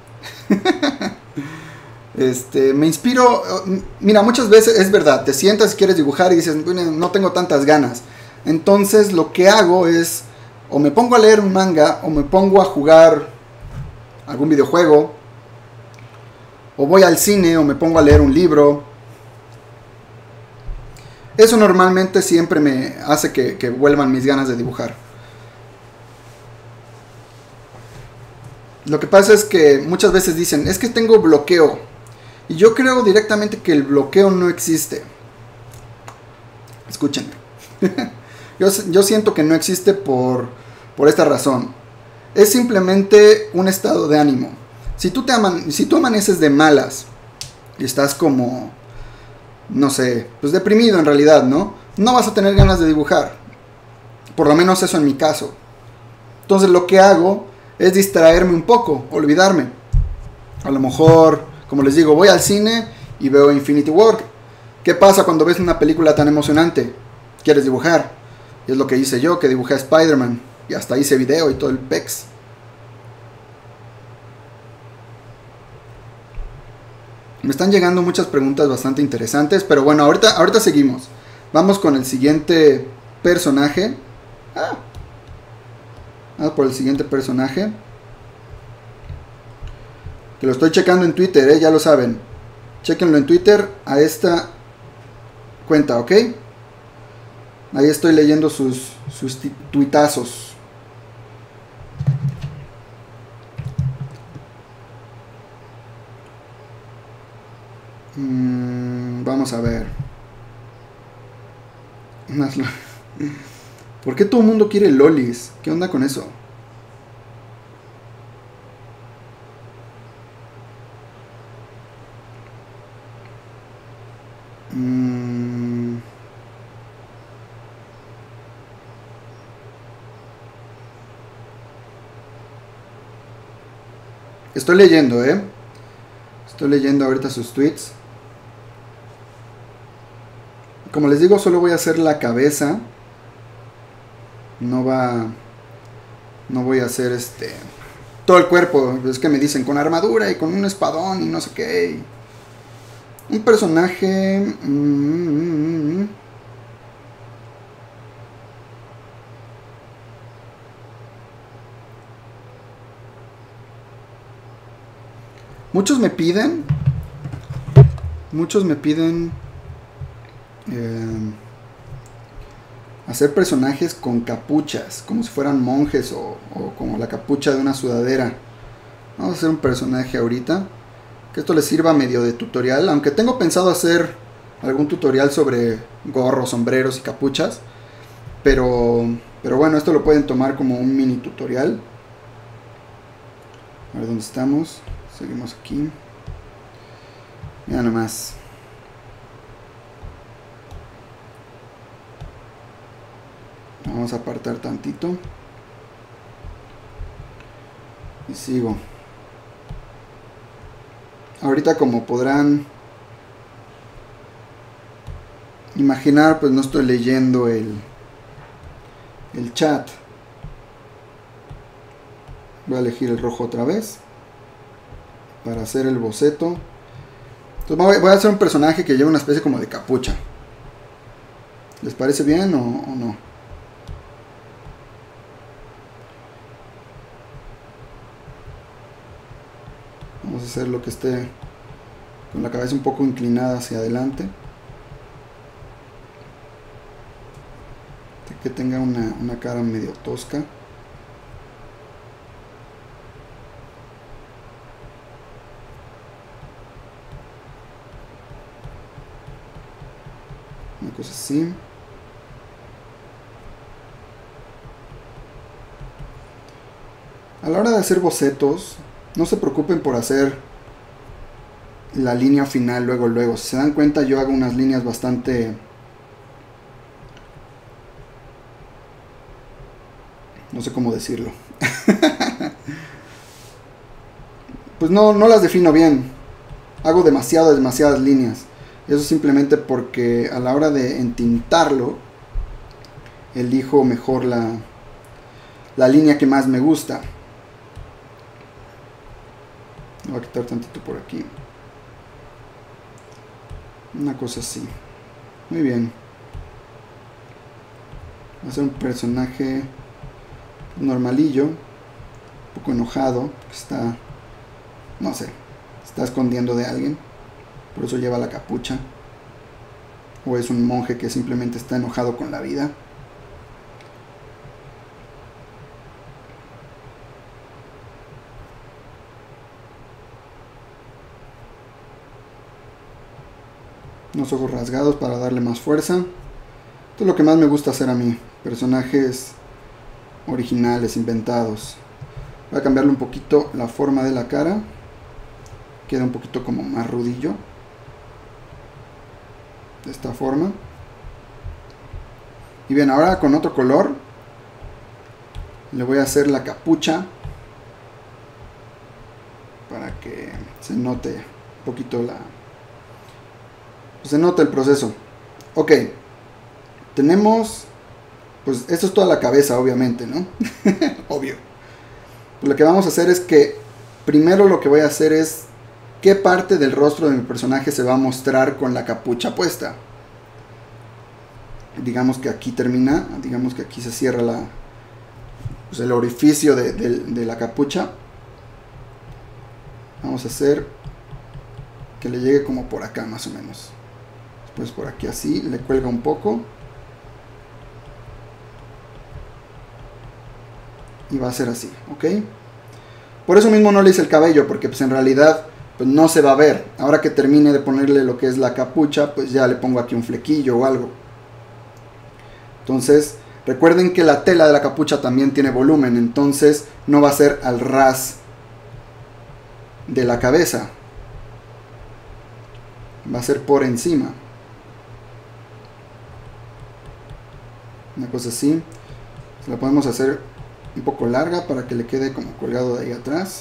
Me inspiro. Mira, muchas veces es verdad, te sientas y quieres dibujar y dices, no tengo tantas ganas. Entonces lo que hago es, o me pongo a leer un manga, o me pongo a jugar algún videojuego, o voy al cine, o me pongo a leer un libro. Eso normalmente siempre me hace que vuelvan mis ganas de dibujar. Lo que pasa es que muchas veces dicen, es que tengo bloqueo. Y yo creo directamente que el bloqueo no existe. Escúchenme. Yo siento que no existe por esta razón. Es simplemente un estado de ánimo. Si tú amaneces de malas y estás como, no sé, pues deprimido en realidad, ¿no? No vas a tener ganas de dibujar. Por lo menos eso en mi caso. Entonces lo que hago es distraerme un poco, olvidarme. A lo mejor, como les digo, voy al cine y veo Infinity War. ¿Qué pasa cuando ves una película tan emocionante? ¿Quieres dibujar? Y es lo que hice yo, que dibujé a Spider-Man. Y hasta hice video y todo el pex. Me están llegando muchas preguntas bastante interesantes. Pero bueno, ahorita seguimos. Vamos con el siguiente personaje. Vamos por el siguiente personaje. Que lo estoy checando en Twitter, ya lo saben. Chequenlo en Twitter a esta cuenta, ¿ok? Ahí estoy leyendo sus tuitazos. Vamos a ver. ¿Por qué todo el mundo quiere lolis? ¿Qué onda con eso? Estoy leyendo, Estoy leyendo ahorita sus tweets. Como les digo, solo voy a hacer la cabeza. No voy a hacer todo el cuerpo. Es que me dicen con armadura y con un espadón y no sé qué. Un personaje. Muchos me piden hacer personajes con capuchas, como si fueran monjes o como la capucha de una sudadera. Vamos a hacer un personaje ahorita, que esto les sirva medio de tutorial, aunque tengo pensado hacer algún tutorial sobre gorros, sombreros y capuchas, pero bueno, esto lo pueden tomar como un mini tutorial. A ver dónde estamos. Seguimos aquí. Mira nomás. Vamos a apartar tantito. Y sigo. Ahorita, como podrán imaginar, pues no estoy leyendo el chat. Voy a elegir el rojo otra vez para hacer el boceto. Entonces voy a hacer un personaje que lleva una especie como de capucha. ¿Les parece bien o no? Vamos a hacer lo que esté con la cabeza un poco inclinada hacia adelante. Que tenga una cara medio tosca. Una cosa así. A la hora de hacer bocetos, no se preocupen por hacer la línea final luego. Si se dan cuenta, yo hago unas líneas bastante... no sé cómo decirlo. Pues no las defino bien. Hago demasiadas líneas. Eso simplemente porque a la hora de entintarlo, elijo mejor la línea que más me gusta. Voy a quitar tantito por aquí. Una cosa así. Muy bien. Va a ser un personaje normalillo, un poco enojado, está, no sé, está escondiendo de alguien, por eso lleva la capucha. O es un monje que simplemente está enojado con la vida. Unos ojos rasgados para darle más fuerza. Esto es lo que más me gusta hacer a mí. Personajes originales, inventados. Voy a cambiarle un poquito la forma de la cara. Queda un poquito como más rudillo. De esta forma. Y bien, ahora con otro color le voy a hacer la capucha para que se note un poquito se nota el proceso. Ok, tenemos, pues esto es toda la cabeza, obviamente, ¿no? Obvio. Pues lo que vamos a hacer es que primero lo que voy a hacer es qué parte del rostro de mi personaje se va a mostrar con la capucha puesta. Digamos que aquí termina, digamos que aquí se cierra pues el orificio de la capucha. Vamos a hacer que le llegue como por acá más o menos. Pues por aquí así, le cuelga un poco. Y va a ser así, ¿ok? Por eso mismo no le hice el cabello, porque pues en realidad pues no se va a ver. Ahora que termine de ponerle lo que es la capucha, pues ya le pongo aquí un flequillo o algo. Entonces, recuerden que la tela de la capucha también tiene volumen, entonces no va a ser al ras de la cabeza. Va a ser por encima. Una cosa así. La podemos hacer un poco larga para que le quede como colgado de ahí atrás.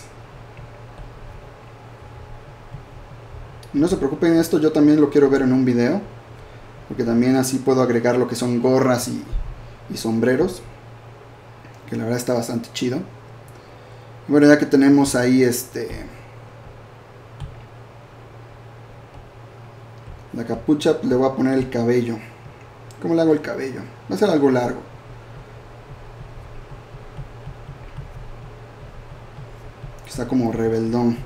Y no se preocupen, esto yo también lo quiero ver en un video, porque también así puedo agregar lo que son gorras y sombreros, que la verdad está bastante chido. Y bueno, ya que tenemos ahí la capucha, pues le voy a poner el cabello. ¿Cómo le hago el cabello? Va a ser algo largo. Está como rebeldón.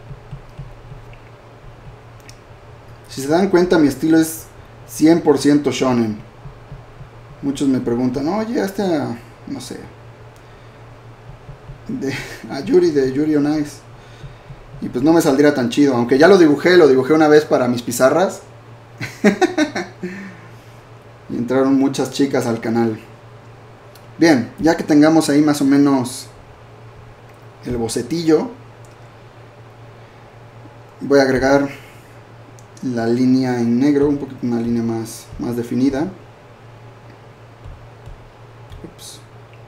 Si se dan cuenta, mi estilo es 100% shonen. Muchos me preguntan, oye, no sé, a Yuri de Yuri on Ice. Y pues no me saldría tan chido, aunque ya lo dibujé una vez para mis pizarras. Y entraron muchas chicas al canal. Bien, ya que tengamos ahí más o menos el bocetillo, voy a agregar la línea en negro, un poquito, una línea más definida. Ups.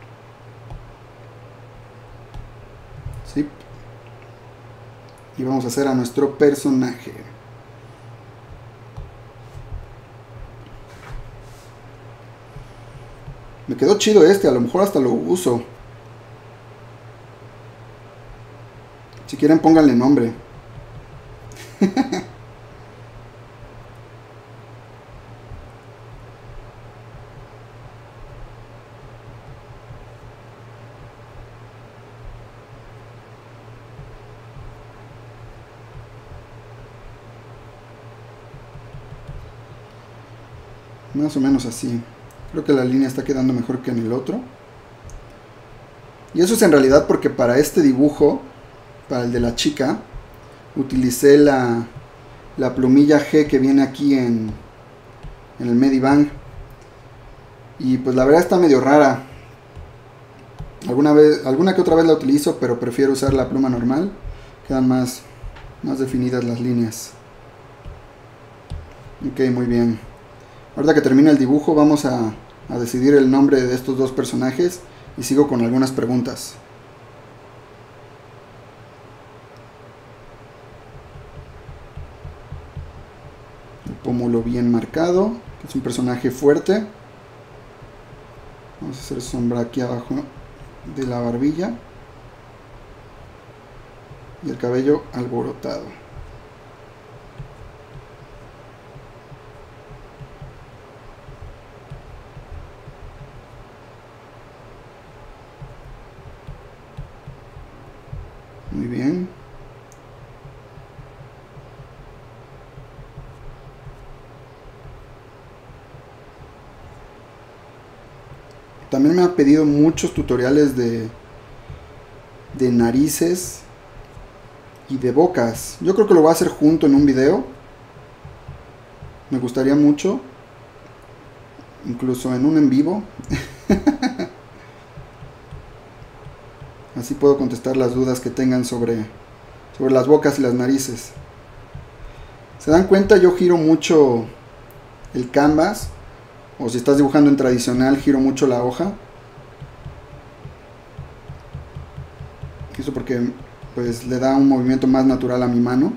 Sí. Y vamos a hacer a nuestro personaje. Me quedó chido a lo mejor hasta lo uso. Si quieren pónganle nombre. Más o menos así. Creo que la línea está quedando mejor que en el otro. Y eso es en realidad porque para este dibujo, para el de la chica, utilicé la plumilla G que viene aquí en el Medibang. Y pues la verdad está medio rara. Alguna que otra vez la utilizo, pero prefiero usar la pluma normal. Quedan más definidas las líneas. Ok, muy bien. Ahorita que termine el dibujo vamos a decidir el nombre de estos dos personajes y sigo con algunas preguntas. El pómulo bien marcado, que es un personaje fuerte. Vamos a hacer sombra aquí abajo de la barbilla. Y el cabello alborotado. Muy bien. También me han pedido muchos tutoriales de narices y de bocas. Yo creo que lo voy a hacer junto en un video. Me gustaría mucho. Incluso en un en vivo. Así puedo contestar las dudas que tengan sobre las bocas y las narices. ¿Se dan cuenta? Yo giro mucho el canvas. O si estás dibujando en tradicional, giro mucho la hoja. Eso porque pues le da un movimiento más natural a mi mano.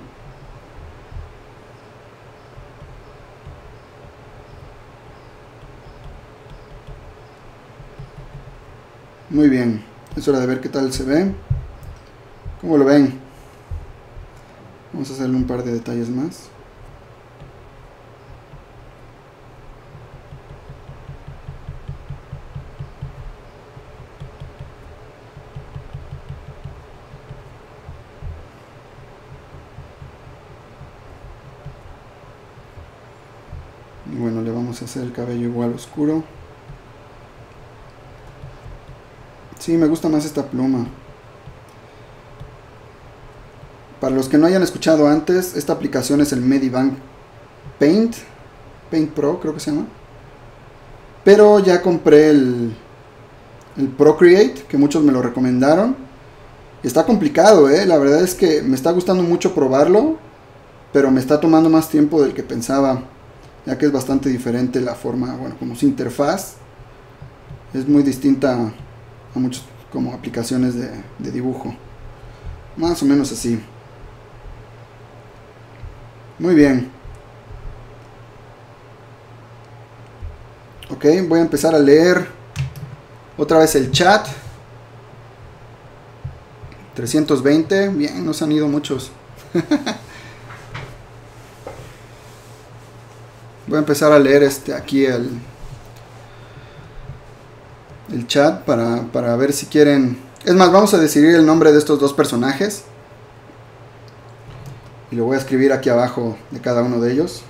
Muy bien, es hora de ver qué tal se ve. ¿Cómo lo ven? Vamos a hacerle un par de detalles más. Y bueno, le vamos a hacer el cabello igual oscuro. Sí, me gusta más esta pluma. Para los que no hayan escuchado antes, esta aplicación es el Medibank Paint Pro, creo que se llama. Pero ya compré el Procreate, que muchos me lo recomendaron. Está complicado, la verdad es que me está gustando mucho probarlo, pero me está tomando más tiempo del que pensaba, ya que es bastante diferente la forma, bueno, como su interfaz. Es muy distinta a muchas como aplicaciones de dibujo. Más o menos así. Muy bien. Ok, voy a empezar a leer otra vez el chat. 320, bien, nos han ido muchos. Voy a empezar a leer aquí el chat para ver si quieren. Es más, vamos a decidir el nombre de estos dos personajes. Y lo voy a escribir aquí abajo de cada uno de ellos.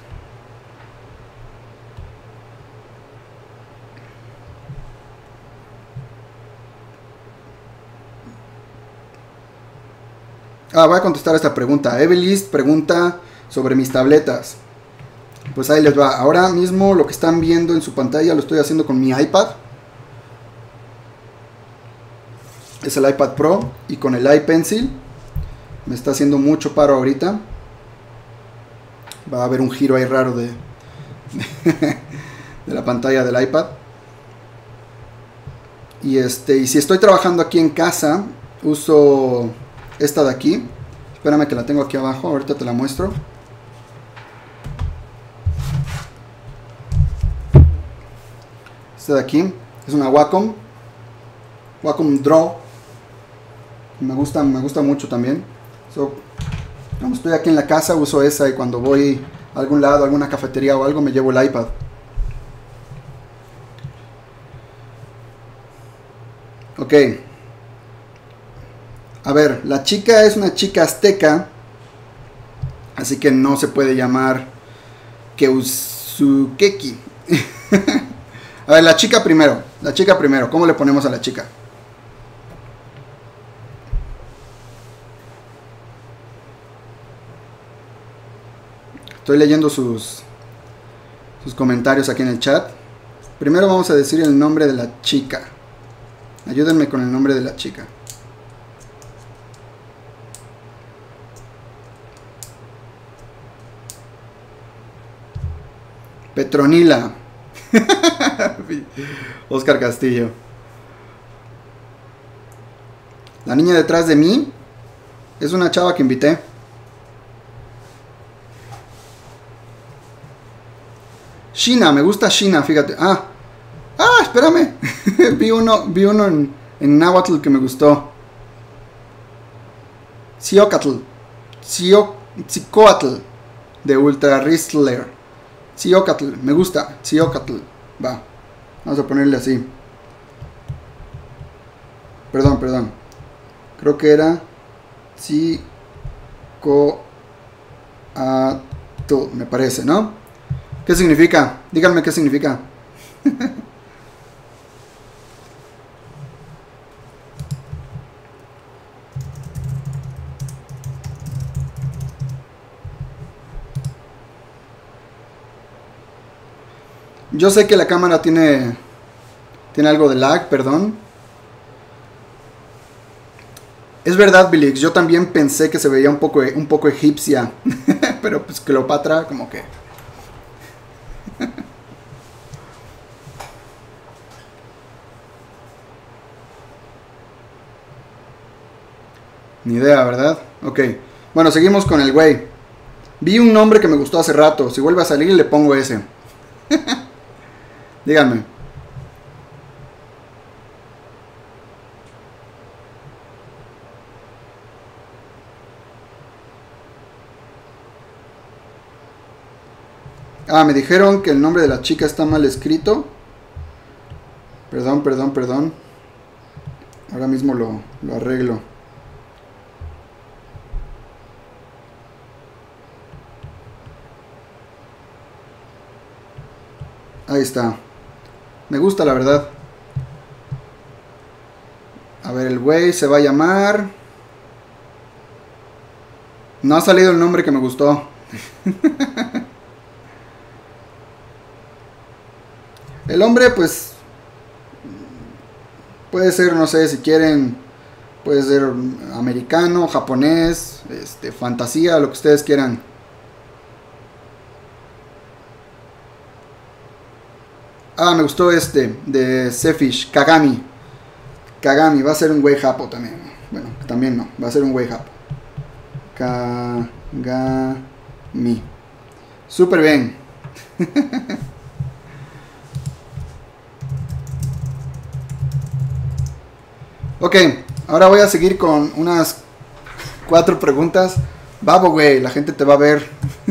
Voy a contestar esta pregunta. Evelist pregunta sobre mis tabletas. Pues ahí les va. Ahora mismo lo que están viendo en su pantalla lo estoy haciendo con mi iPad. Es el iPad Pro y con el iPencil. Me está haciendo mucho paro ahorita. Va a haber un giro ahí raro de la pantalla del iPad. Y si estoy trabajando aquí en casa, uso esta de aquí. Espérame que la tengo aquí abajo, ahorita te la muestro. Esta de aquí es una Wacom Draw. Me gusta mucho también. Cuando estoy aquí en la casa uso esa, y cuando voy a algún lado, a alguna cafetería o algo, me llevo el iPad. Ok. A ver, la chica es una chica azteca, así que no se puede llamar Keusukeki. A ver, la chica primero. ¿Cómo le ponemos a la chica? Estoy leyendo sus comentarios aquí en el chat. Primero vamos a decir el nombre de la chica. Ayúdenme con el nombre de la chica. Petronila. Oscar Castillo. La niña detrás de mí es una chava que invité. Shina, me gusta Shina, fíjate. Espérame. vi uno en náhuatl que me gustó. Ciocatl. Cicoatl. De Ultra Ristler. Ciocatl, me gusta. Ciocatl. Va. Vamos a ponerle así. Perdón. Creo que era Cicoatl, me parece, ¿no? ¿Qué significa? Díganme qué significa. Yo sé que la cámara tiene algo de lag, perdón. Es verdad, Bilix, yo también pensé que se veía un poco egipcia. Pero pues Cleopatra como que... Ni idea, ¿verdad? Ok. Bueno, seguimos con el güey. Vi un nombre que me gustó hace rato. Si vuelve a salir le pongo ese. Díganme. Me dijeron que el nombre de la chica está mal escrito. Perdón. Ahora mismo lo arreglo. Ahí está. Me gusta, la verdad. A ver, el güey se va a llamar... No ha salido el nombre que me gustó. El hombre, pues... Puede ser, no sé, si quieren... Puede ser americano, japonés, fantasía, lo que ustedes quieran. Me gustó de Cefish, Kagami. Kagami, va a ser un güey japo también. Bueno, también no, va a ser un güey japo. Kagami. Súper bien. Ok, ahora voy a seguir con unas 4 preguntas. Babo, güey, la gente te va a ver.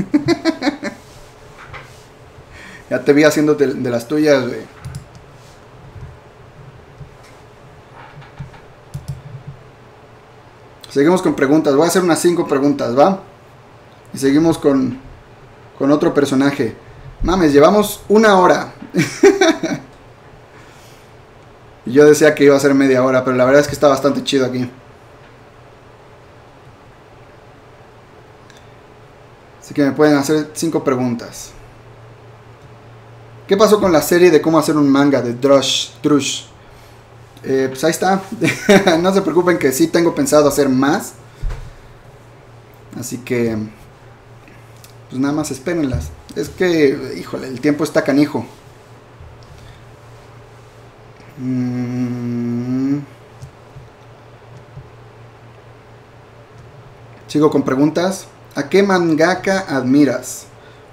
Ya te vi haciendo de las tuyas, güey. Seguimos con preguntas. Voy a hacer unas 5 preguntas, ¿va? Y seguimos con otro personaje. Mames, llevamos 1 hora. Y yo decía que iba a ser media hora, pero la verdad es que está bastante chido aquí. Así que me pueden hacer 5 preguntas. ¿Qué pasó con la serie de cómo hacer un manga de Drush? Pues ahí está. No se preocupen que sí tengo pensado hacer más. Así que... Pues nada más espérenlas. Es que, híjole, el tiempo está canijo. Sigo con preguntas. ¿A qué mangaka admiras?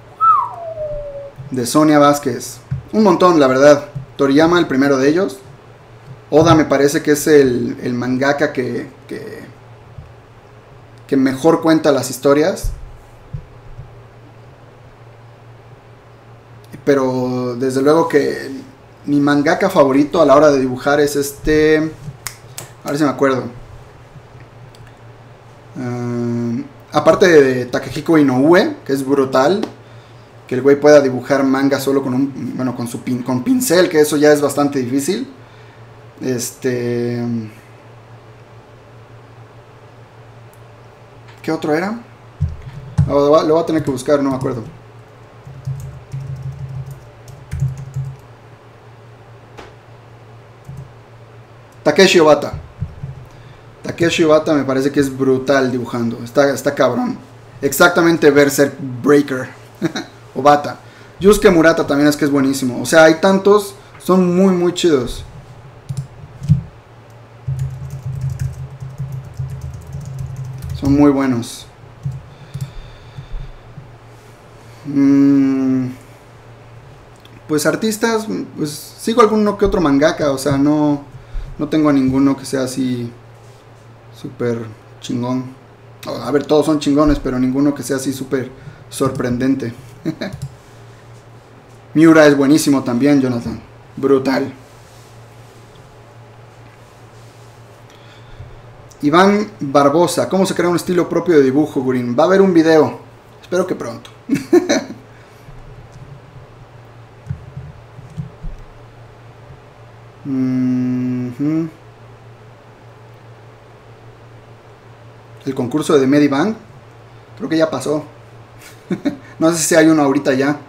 De Sonia Vázquez. Un montón, la verdad. Toriyama, el primero de ellos. Oda me parece que es el mangaka que mejor cuenta las historias. Pero desde luego que mi mangaka favorito a la hora de dibujar es a ver si me acuerdo. Aparte de Takehiko Inoue, que es brutal. Que el güey pueda dibujar manga solo con pincel, que eso ya es bastante difícil. ¿Qué otro era? Lo voy a tener que buscar, no me acuerdo. Takeshi Obata. Takeshi Obata me parece que es brutal dibujando. Está cabrón. Exactamente Berserk Breaker. Obata. Yusuke Murata también es que es buenísimo. O sea, hay tantos. Son muy, muy chidos. Son muy buenos. Pues artistas, pues sigo alguno que otro mangaka. O sea, no tengo a ninguno que sea así súper chingón. A ver, todos son chingones, pero ninguno que sea así súper sorprendente. Miura es buenísimo también, Jonathan. Brutal. Iván Barbosa, ¿cómo se crea un estilo propio de dibujo, Gurin? Va a haber un video, espero que pronto. El concurso de Medibank, creo que ya pasó. No sé si hay uno ahorita ya.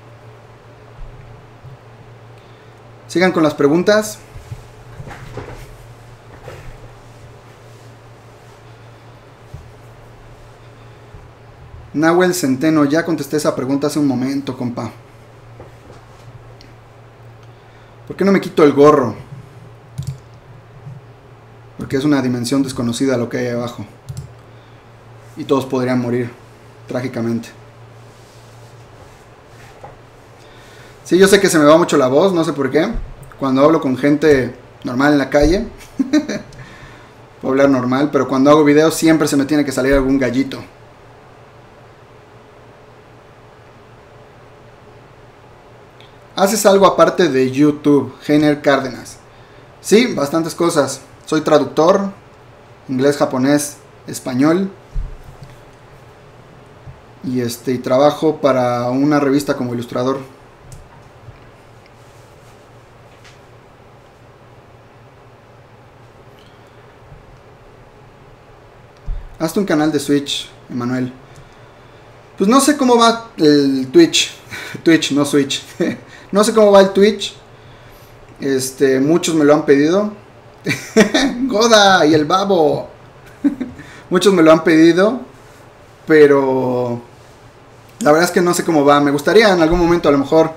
Sigan con las preguntas. Nahuel Centeno, ya contesté esa pregunta hace un momento, compa. ¿Por qué no me quito el gorro? Porque es una dimensión desconocida lo que hay abajo. Y todos podrían morir, trágicamente. Sí, yo sé que se me va mucho la voz, no sé por qué. Cuando hablo con gente normal en la calle, puedo hablar normal, pero cuando hago videos siempre se me tiene que salir algún gallito. ¿Haces algo aparte de YouTube, Heiner Cárdenas? Sí, bastantes cosas. Soy traductor, inglés, japonés, español. Y trabajo para una revista como ilustrador. Hazte un canal de Switch, Emanuel. Pues no sé cómo va el Twitch. Twitch, no Switch. No sé cómo va el Twitch. Muchos me lo han pedido. Goda y el babo. Muchos me lo han pedido. Pero la verdad es que no sé cómo va. Me gustaría en algún momento a lo mejor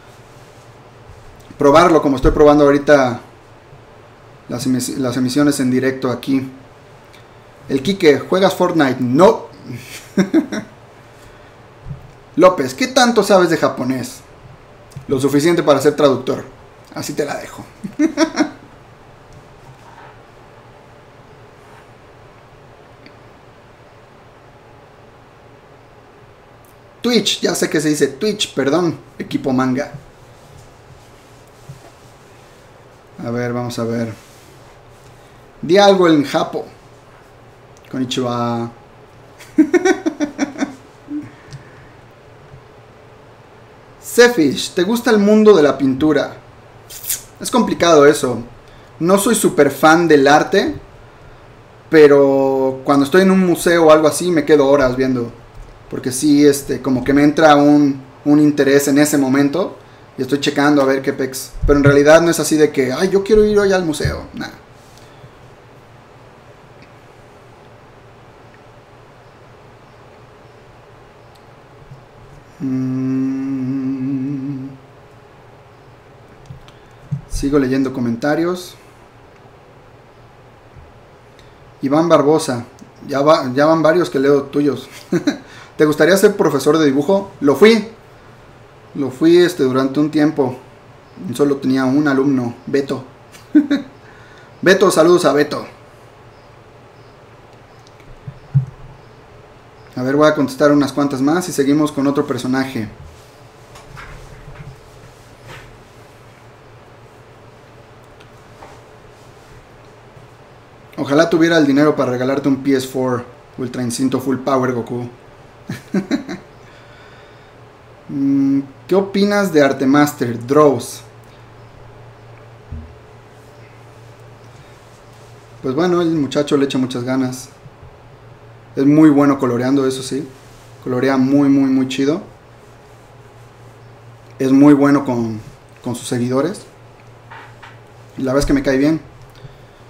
probarlo como estoy probando ahorita las emisiones en directo aquí. El Quique, ¿juegas Fortnite? No. López, ¿qué tanto sabes de japonés? Lo suficiente para ser traductor. Así te la dejo. Twitch, ya sé que se dice Twitch, perdón, equipo manga. A ver, vamos a ver. Di algo en Japo. Konnichiwa. Cefish, ¿te gusta el mundo de la pintura? Es complicado eso. No soy súper fan del arte, pero cuando estoy en un museo o algo así me quedo horas viendo. Porque sí, como que me entra un interés en ese momento y estoy checando a ver qué pex. Pero en realidad no es así de que, ay, yo quiero ir hoy al museo. Nada. Sigo leyendo comentarios. Iván Barbosa. Ya van varios que leo tuyos. ¿Te gustaría ser profesor de dibujo? Lo fui. Lo fui durante un tiempo. Solo tenía un alumno, Beto. Beto, saludos a Beto. A ver, voy a contestar unas cuantas más y seguimos con otro personaje. Ojalá tuviera el dinero para regalarte un PS4 Ultra Instinto Full Power Goku. ¿Qué opinas de Artemaster Draws? Pues bueno, el muchacho le echa muchas ganas. Es muy bueno coloreando, eso sí. Colorea muy, muy, muy chido. Es muy bueno con sus seguidores. Y la verdad es que me cae bien.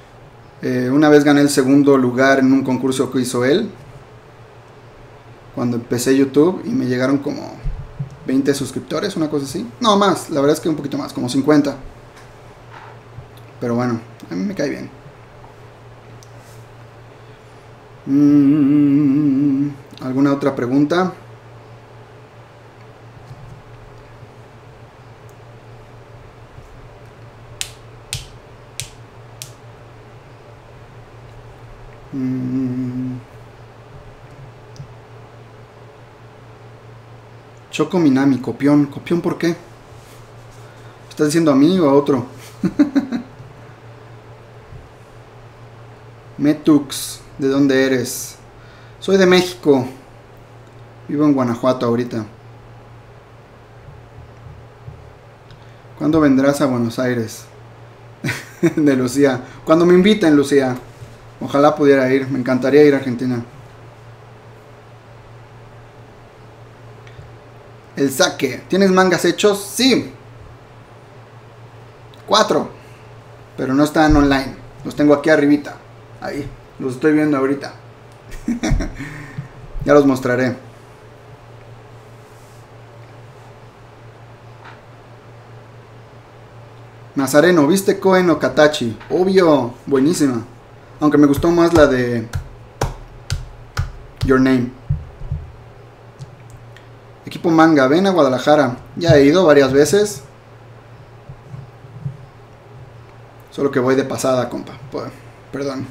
Una vez gané el segundo lugar en un concurso que hizo él, cuando empecé YouTube, y me llegaron como 20 suscriptores, una cosa así. No, más, la verdad es que un poquito más, como 50. Pero bueno, a mí me cae bien. ¿Alguna otra pregunta? Choco Minami, copión. ¿Copión por qué? ¿Estás diciendo a mí o a otro? Metux, ¿de dónde eres? Soy de México. Vivo en Guanajuato ahorita. ¿Cuándo vendrás a Buenos Aires? De Lucía. Cuando me inviten, Lucía. Ojalá pudiera ir. Me encantaría ir a Argentina. El saque. ¿Tienes mangas hechos? Sí. 4. Pero no están online. Los tengo aquí arribita. Ahí. Los estoy viendo ahorita. Ya los mostraré. Nazareno, ¿viste Koen o Katachi? Obvio. Buenísima. Aunque me gustó más la de Your Name. Equipo manga, ven a Guadalajara. Ya he ido varias veces. Solo que voy de pasada, compa. Perdón.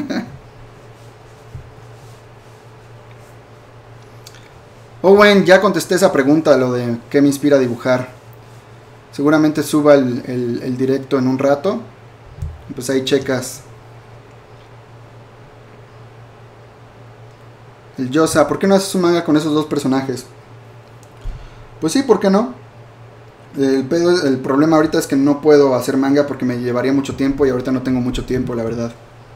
Owen, ya contesté esa pregunta, lo de qué me inspira a dibujar. Seguramente suba el directo en un rato. Pues ahí checas. El Yosa, ¿por qué no haces un manga con esos dos personajes? Pues sí, ¿por qué no? El problema ahorita es que no puedo hacer manga porque me llevaría mucho tiempo y ahorita no tengo mucho tiempo, la verdad.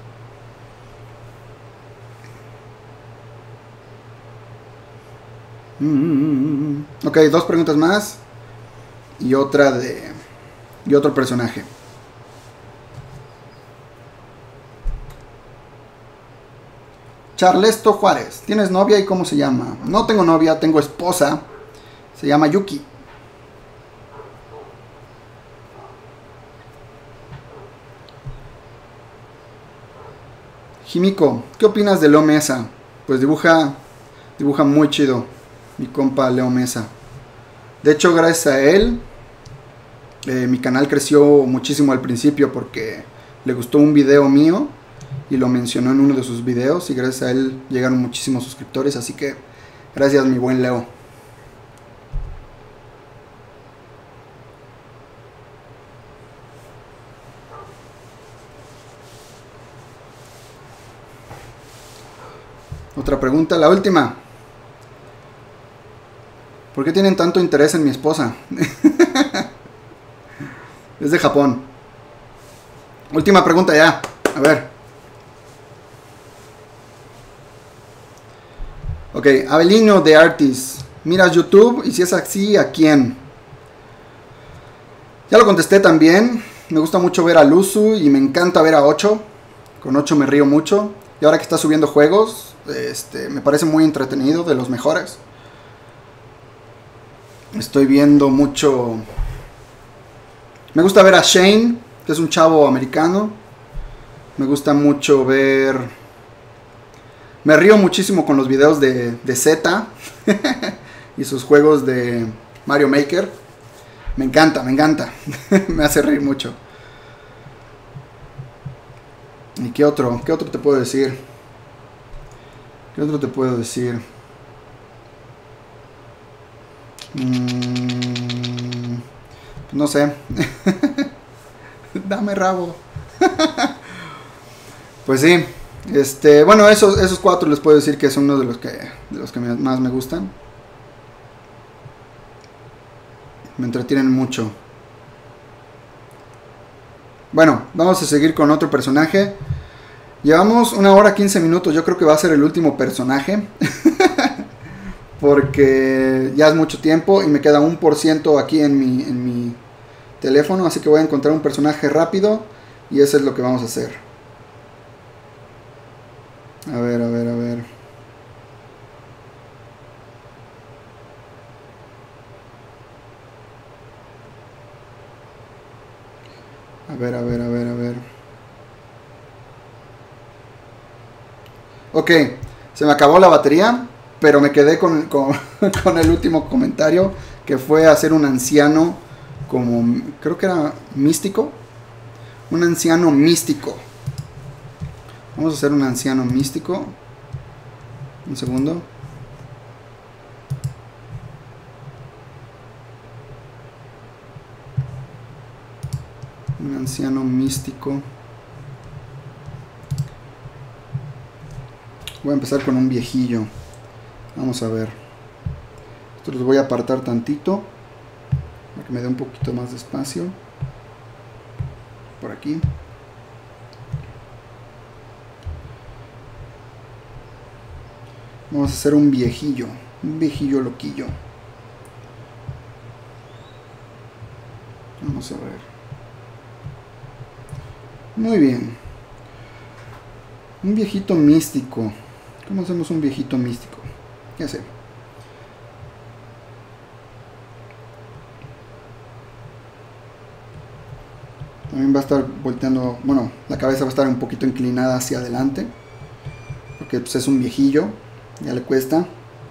Ok, 2 preguntas más. Y otra de... Y otro personaje. Charlesto Juárez, ¿tienes novia y cómo se llama? No tengo novia, tengo esposa. Se llama Yuki. Jimiko, ¿qué opinas de Leo Mesa? Pues dibuja muy chido, mi compa Leo Mesa. De hecho, gracias a él, mi canal creció muchísimo al principio porque le gustó un video mío y lo mencionó en uno de sus videos y gracias a él llegaron muchísimos suscriptores, así que gracias mi buen Leo. Otra pregunta, la última. ¿Por qué tienen tanto interés en mi esposa? Es de Japón. Última pregunta ya. A ver. Ok, Avelino de Artis. ¿Miras YouTube? Y si es así, ¿a quién? Ya lo contesté también. Me gusta mucho ver a Luzu y me encanta ver a 8. Con 8 me río mucho. Y ahora que está subiendo juegos, me parece muy entretenido, de los mejores. Estoy viendo mucho... Me gusta ver a Shane, que es un chavo americano. Me gusta mucho ver... Me río muchísimo con los videos de Z y sus juegos de Mario Maker. Me encanta, me encanta. Me hace reír mucho. ¿Y qué otro? ¿Qué otro te puedo decir? ¿Qué otro te puedo decir? No sé. Dame rabo. Pues sí. Bueno, esos 4 les puedo decir que son uno de los que más me gustan. Me entretienen mucho. Bueno, vamos a seguir con otro personaje. Llevamos 1 hora 15 minutos. Yo creo que va a ser el último personaje. Porque ya es mucho tiempo y me queda 1% aquí en mi teléfono. Así que voy a encontrar un personaje rápido y eso es lo que vamos a hacer. A ver, a ver, a ver. A ver, a ver, a ver, a ver. Ok, se me acabó la batería, pero me quedé con el último comentario, que fue hacer un anciano como, creo que era místico. Un anciano místico. Vamos a hacer un anciano místico. Un segundo. Un anciano místico. Voy a empezar con un viejillo. Vamos a ver. Esto los voy a apartar tantito, para que me dé un poquito más de espacio. Por aquí. Vamos a hacer un viejillo loquillo. Vamos a ver. Muy bien. Un viejito místico. ¿Cómo hacemos un viejito místico? Ya sé. También va a estar volteando, bueno, la cabeza va a estar un poquito inclinada hacia adelante, porque pues, es un viejillo, ya le cuesta.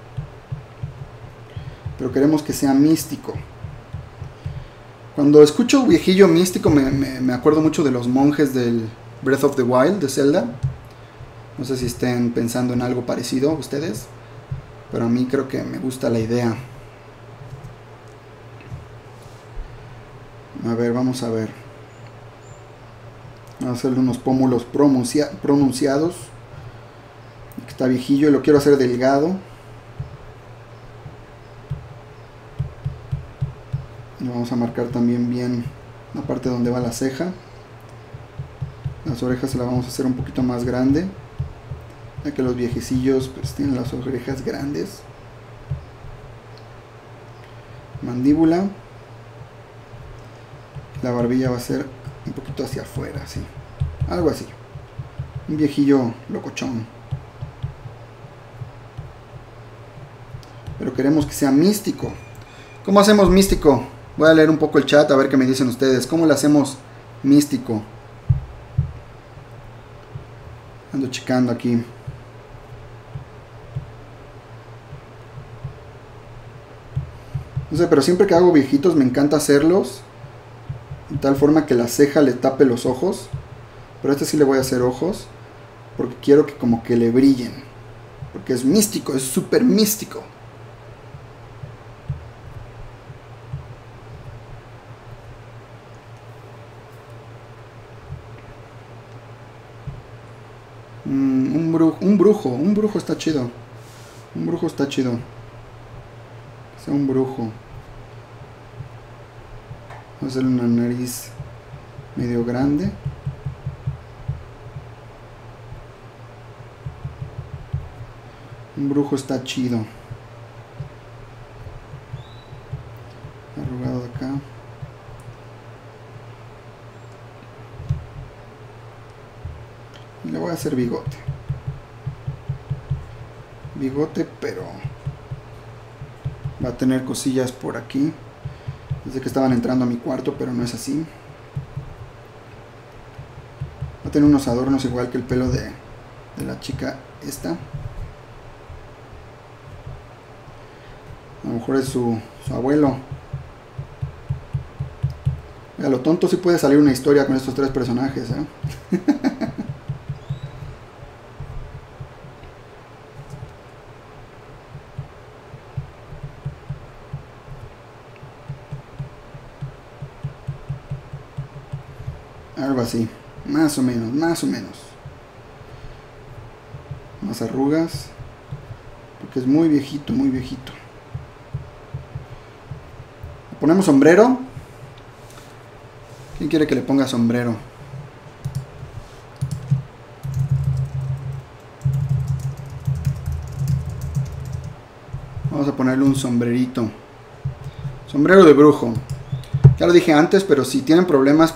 Pero queremos que sea místico. Cuando escucho viejillo místico me acuerdo mucho de los monjes del Breath of the Wild de Zelda. No sé si estén pensando en algo parecido ustedes, pero a mí creo que me gusta la idea. A ver, vamos a ver. Vamos a hacerle unos pómulos pronunciados. Está viejillo y lo quiero hacer delgado. Y vamos a marcar también bien la parte donde va la ceja. Las orejas se las vamos a hacer un poquito más grande, ya que los viejecillos pues tienen las orejas grandes. Mandíbula. La barbilla va a ser un poquito hacia afuera, así. Algo así. Un viejillo locochón. Pero queremos que sea místico. ¿Cómo hacemos místico? Voy a leer un poco el chat a ver qué me dicen ustedes. ¿Cómo le hacemos místico? Ando checando aquí. No sé, pero siempre que hago viejitos me encanta hacerlos de tal forma que la ceja le tape los ojos. Pero a este sí le voy a hacer ojos, porque quiero que como que le brillen. Porque es místico, es súper místico. Un brujo está chido. Un brujo está chido. Que sea un brujo. Vamos a hacerle una nariz medio grande. Un brujo está chido. Arrugado de acá. Y le voy a hacer bigote. Bigote, pero va a tener cosillas por aquí. Desde que estaban entrando a mi cuarto, pero no es así. Va a tener unos adornos igual que el pelo de la chica esta. A lo mejor es su abuelo. A lo tonto sí puede salir una historia con estos tres personajes, ¿eh? Algo así, más o menos, más o menos. Más arrugas, porque es muy viejito, muy viejito. ¿Le ponemos sombrero? ¿Quién quiere que le ponga sombrero? Vamos a ponerle un sombrerito. Sombrero de brujo. Ya lo dije antes, pero si tienen problemas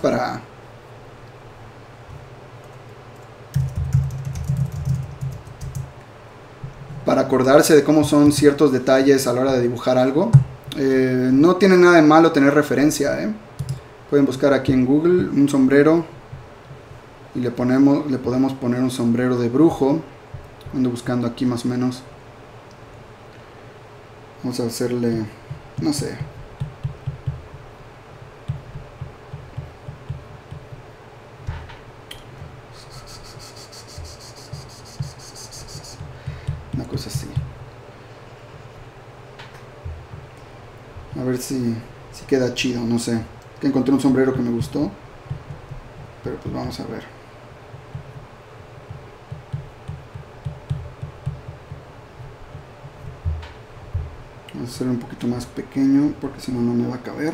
acordarse de cómo son ciertos detalles a la hora de dibujar algo. No tiene nada de malo tener referencia, Pueden buscar aquí en Google un sombrero y le podemos poner un sombrero de brujo. Ando buscando aquí más o menos. Vamos a hacerle, no sé, una cosa así. A ver si queda chido, no sé. Que encontré un sombrero que me gustó. Pero pues vamos a ver. Vamos a hacerlo un poquito más pequeño porque si no, no me va a caber.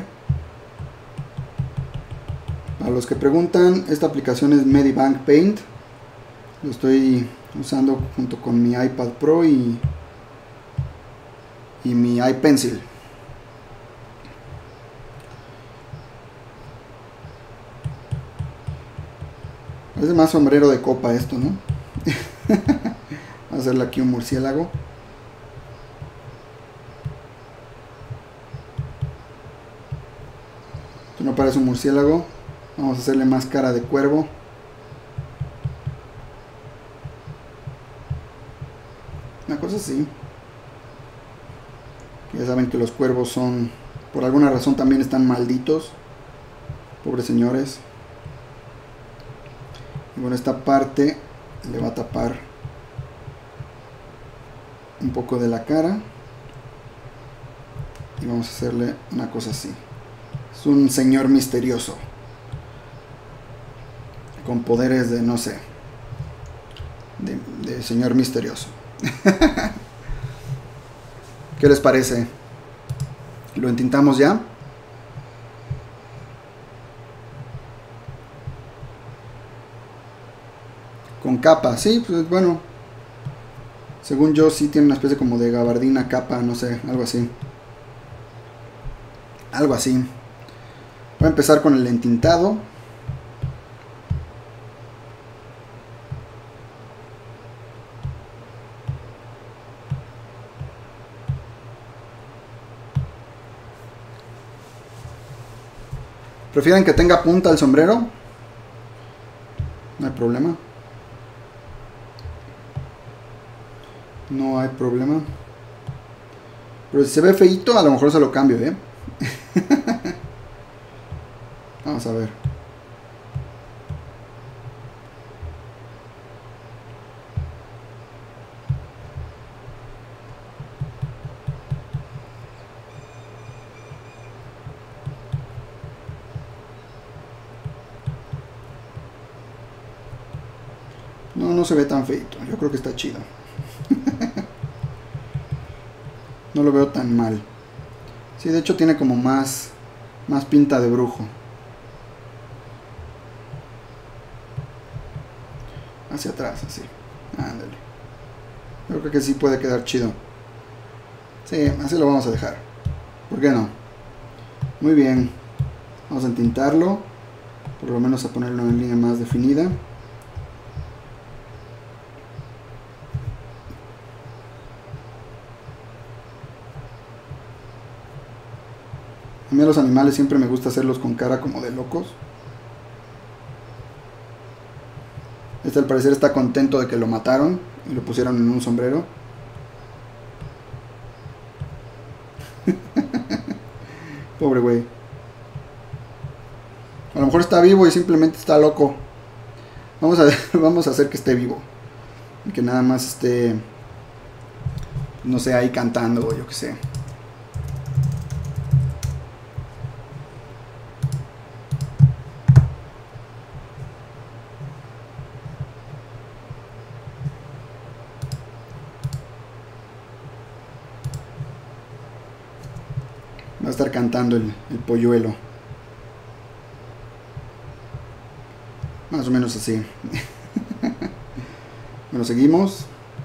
Para los que preguntan, esta aplicación es Medibank Paint. Lo estoy usando junto con mi iPad Pro y mi iPencil. Es más sombrero de copa esto, ¿no? Voy a hacerle aquí un murciélago. Esto no parece un murciélago. Vamos a hacerle más cara de cuervo. Una cosa así. Ya saben que los cuervos son, por alguna razón también están malditos. Pobres señores. Y bueno, esta parte le va a tapar un poco de la cara. Y vamos a hacerle una cosa así. Es un señor misterioso. Con poderes de, no sé, de señor misterioso. ¿Qué les parece? ¿Lo entintamos ya? Con capa, sí, pues bueno. Según yo sí tiene una especie como de gabardina, capa, no sé, algo así. Algo así. Voy a empezar con el entintado. ¿Prefieren que tenga punta el sombrero? No hay problema. No hay problema. Pero si se ve feíto, a lo mejor se lo cambio, Vamos a ver. No se ve tan feito. Yo creo que está chido. No lo veo tan mal. Sí, de hecho tiene como más pinta de brujo. Hacia atrás, así. Ándale. Yo creo que sí puede quedar chido. Sí, así lo vamos a dejar. ¿Por qué no? Muy bien. Vamos a entintarlo. Por lo menos a ponerlo en línea más definida. A mí a los animales siempre me gusta hacerlos con cara como de locos. Este al parecer está contento de que lo mataron y lo pusieron en un sombrero. Pobre güey. A lo mejor está vivo y simplemente está loco. Vamos a hacer que esté vivo. Y que nada más esté, no sé, ahí cantando o yo qué sé. Va a estar cantando el polluelo. Más o menos así. Bueno, seguimos.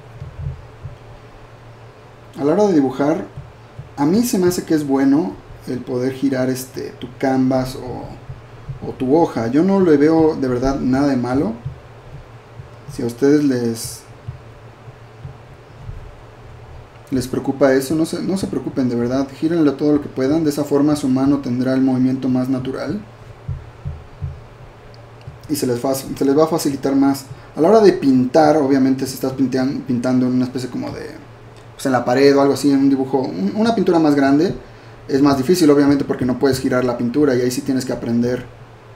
A la hora de dibujar, a mí se me hace que es bueno el poder girar tu canvas o tu hoja. Yo no le veo de verdad nada de malo. Si a ustedes les preocupa eso, no se preocupen, de verdad, gírenlo todo lo que puedan, de esa forma su mano tendrá el movimiento más natural y se les va a facilitar más. A la hora de pintar, obviamente si estás pintando en una especie como de, pues en la pared o algo así, en un dibujo, una pintura más grande, es más difícil obviamente porque no puedes girar la pintura y ahí sí tienes que aprender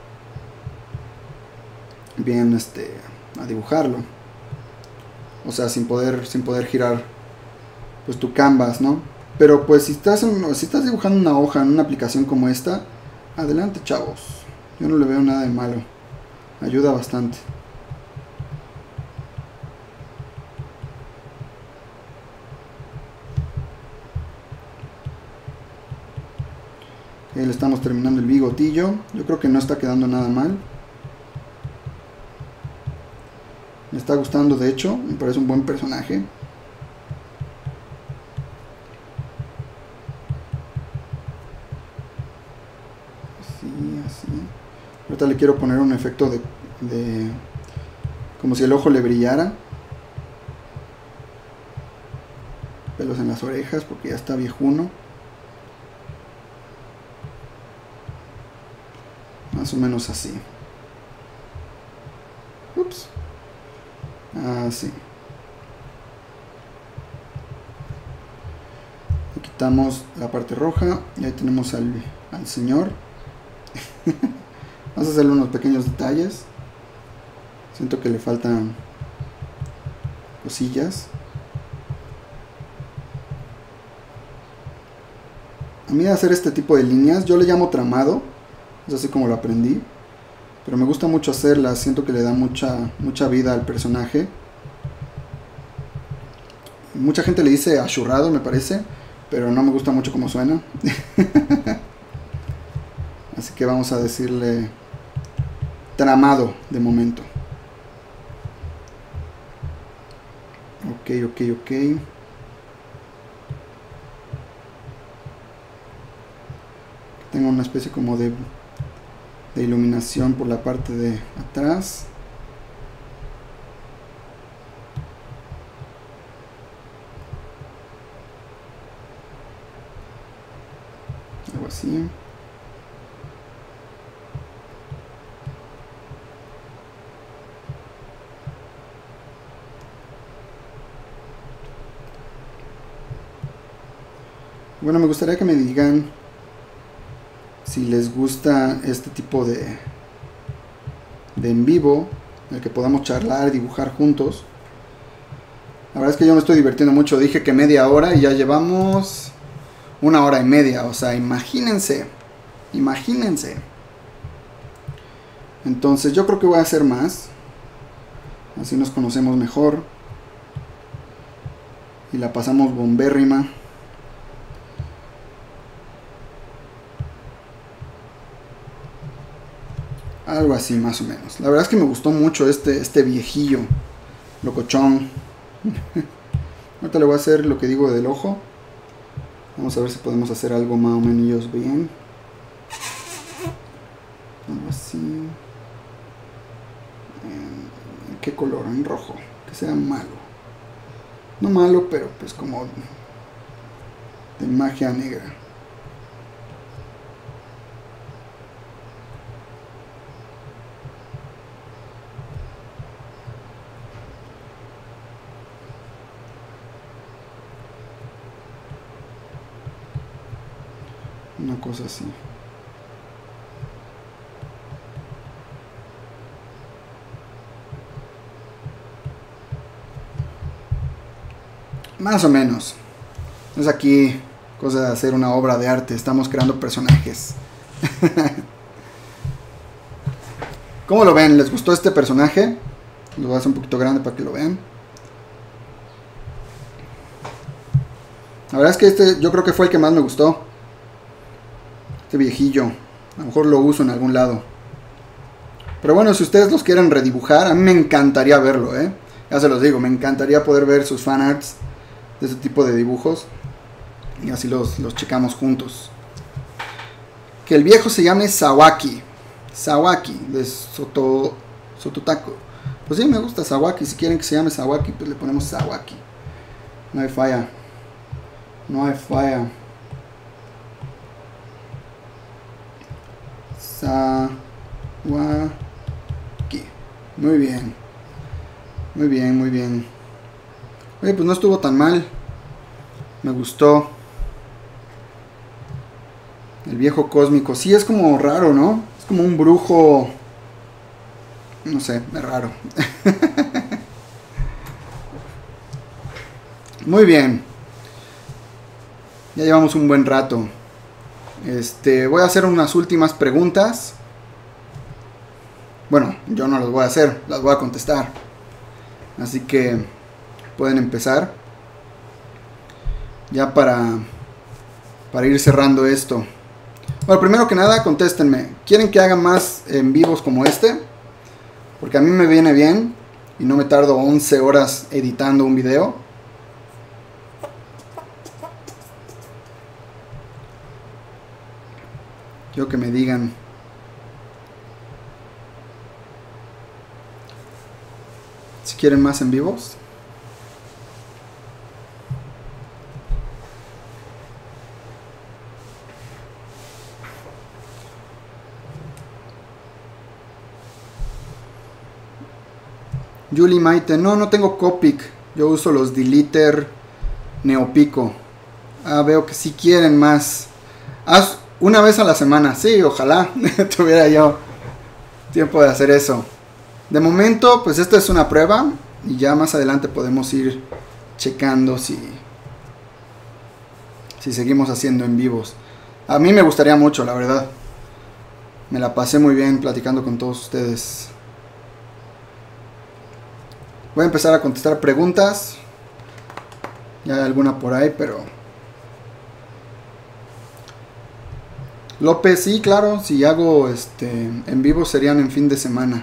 bien a dibujarlo. O sea, sin poder girar pues tu canvas, ¿no? Pero pues si estás dibujando una hoja en una aplicación como esta, adelante, chavos. Yo no le veo nada de malo. Ayuda bastante. Le estamos terminando el bigotillo. Yo creo que no está quedando nada mal. Me está gustando, de hecho. Me parece un buen personaje. Así. Ahorita le quiero poner un efecto de como si el ojo le brillara. Pelos en las orejas porque ya está viejuno. Más o menos así. Ups. Así. Le quitamos la parte roja y ahí tenemos al señor. Vamos a hacerle unos pequeños detalles. Siento que le faltan cosillas. A mí hacer este tipo de líneas, yo le llamo tramado. Es así como lo aprendí. Pero me gusta mucho hacerlas. Siento que le da mucha vida al personaje. Mucha gente le dice achurrado, me parece. Pero no me gusta mucho como suena. Así que vamos a decirle tramado de momento. Ok. Tengo una especie como de iluminación por la parte de atrás. Algo así. Bueno, me gustaría que me digan si les gusta este tipo de en vivo, en el que podamos charlar, dibujar juntos. La verdad es que yo me estoy divirtiendo mucho. Dije que media hora y ya llevamos 1 hora y media. O sea, imagínense. Entonces yo creo que voy a hacer más. Así nos conocemos mejor. Y la pasamos bombérrima. Algo así más o menos. La verdad es que me gustó mucho este viejillo locochón. Ahorita le voy a hacer lo que digo del ojo. Vamos a ver si podemos hacer algo más o menos bien. Algo así. ¿En qué color? En rojo. Que sea malo. No malo, pero pues como de magia negra. Una cosa así. Más o menos. Es aquí cosa de hacer una obra de arte. Estamos creando personajes. ¿Cómo lo ven? ¿Les gustó este personaje? Lo voy a hacer un poquito grande para que lo vean. La verdad es que yo creo que fue el que más me gustó. Este viejillo. A lo mejor lo uso en algún lado. Pero bueno, si ustedes los quieren redibujar, a mí me encantaría verlo, Ya se los digo, me encantaría poder ver sus fanarts de este tipo de dibujos. Y así los checamos juntos. Que el viejo se llame Sawaki. Sawaki, de Sototako. Pues sí, me gusta Sawaki. Si quieren que se llame Sawaki, pues le ponemos Sawaki. No hay falla. No hay falla. Sawaki. Muy bien. Muy bien, muy bien. Oye, pues no estuvo tan mal. Me gustó. El viejo cósmico. Sí, es como raro, ¿no? Es como un brujo. No sé, es raro. Muy bien. Ya llevamos un buen rato. Voy a hacer unas últimas preguntas. Bueno, yo no las voy a hacer, las voy a contestar. Así que pueden empezar. Ya para ir cerrando esto. Bueno, primero que nada, contéstenme. ¿Quieren que haga más en vivos como este? Porque a mí me viene bien y no me tardo 11 horas editando un video. Quiero que me digan. Si quieren más en vivos. Julie Maite, no tengo Copic. Yo uso los Deliter Neopico. Ah, veo que si quieren más. Haz una vez a la semana. Sí, ojalá tuviera yo tiempo de hacer eso. De momento, pues esta es una prueba. Y ya más adelante podemos ir checando si seguimos haciendo en vivos. A mí me gustaría mucho, la verdad. Me la pasé muy bien platicando con todos ustedes. Voy a empezar a contestar preguntas. Ya hay alguna por ahí, pero... López, sí, claro. Si hago en vivo serían en fin de semana.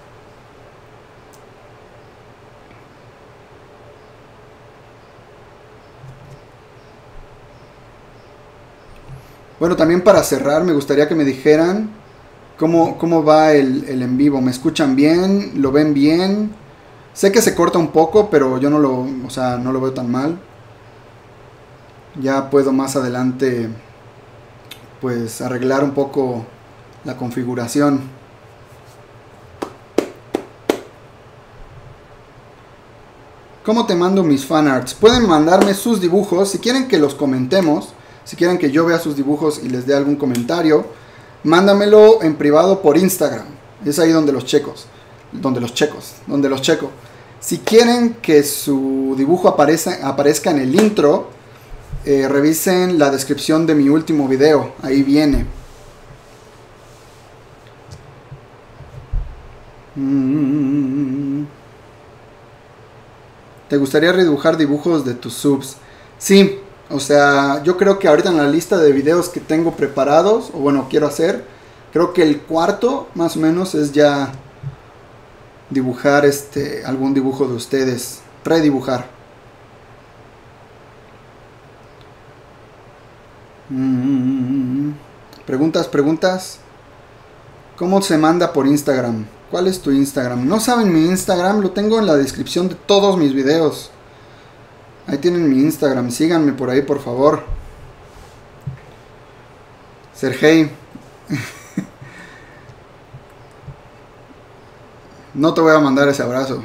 Bueno, también para cerrar me gustaría que me dijeran cómo va el en vivo. ¿Me escuchan bien? ¿Lo ven bien? Sé que se corta un poco, pero yo no lo veo tan mal. Ya puedo más adelante pues arreglar un poco la configuración. ¿Cómo te mando mis fanarts? Pueden mandarme sus dibujos si quieren que los comentemos. Si quieren que yo vea sus dibujos y les dé algún comentario, mándamelo en privado por Instagram. Es ahí donde los checo. Si quieren que su dibujo aparezca en el intro, revisen la descripción de mi último video. Ahí viene. ¿Te gustaría redibujar dibujos de tus subs? Sí. O sea, yo creo que ahorita en la lista de videos que tengo preparados, o bueno, quiero hacer, creo que el cuarto, más o menos, es ya dibujar algún dibujo de ustedes. Redibujar. Preguntas. ¿Cómo se manda por Instagram? ¿Cuál es tu Instagram? ¿No saben mi Instagram? Lo tengo en la descripción de todos mis videos. Ahí tienen mi Instagram, síganme por ahí, por favor. Sergey. No te voy a mandar ese abrazo.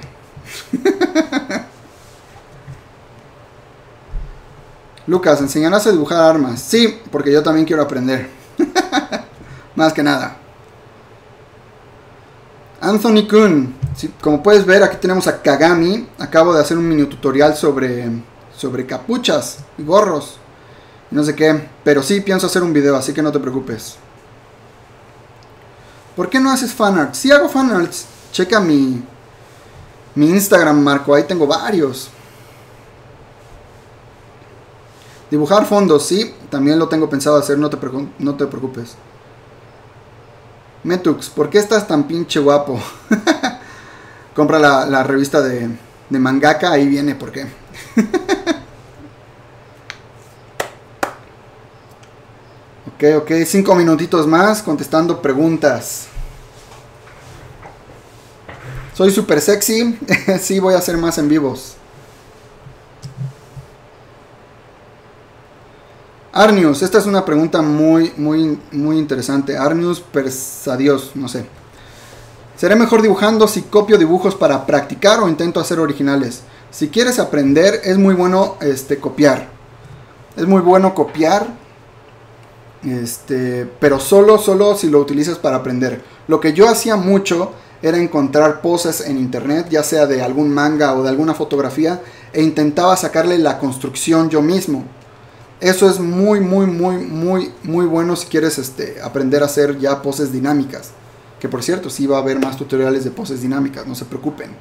Lucas, ¿enseñarás a dibujar armas? Sí, porque yo también quiero aprender. Más que nada. Anthony Kun. Sí, como puedes ver, aquí tenemos a Kagami. Acabo de hacer un mini tutorial sobre capuchas y gorros. No sé qué. Pero sí, pienso hacer un video, así que no te preocupes. ¿Por qué no haces fanarts? Sí hago fanarts. Checa mi Instagram, Marco. Ahí tengo varios. Dibujar fondos, sí. También lo tengo pensado hacer, no te preocupes. Metux, ¿por qué estás tan pinche guapo? Compra la revista de mangaka, ahí viene por qué. Ok, 5 minutitos más contestando preguntas. Soy súper sexy. Sí, voy a hacer más en vivos. Arnius, esta es una pregunta muy interesante. Arnius Persadios, no sé. ¿Seré mejor dibujando si copio dibujos para practicar o intento hacer originales? Si quieres aprender, es muy bueno copiar. Es muy bueno copiar. Pero solo si lo utilizas para aprender. Lo que yo hacía mucho era encontrar poses en internet, ya sea de algún manga o de alguna fotografía, e intentaba sacarle la construcción yo mismo. Eso es muy bueno si quieres aprender a hacer ya poses dinámicas. Que por cierto, sí va a haber más tutoriales de poses dinámicas, no se preocupen.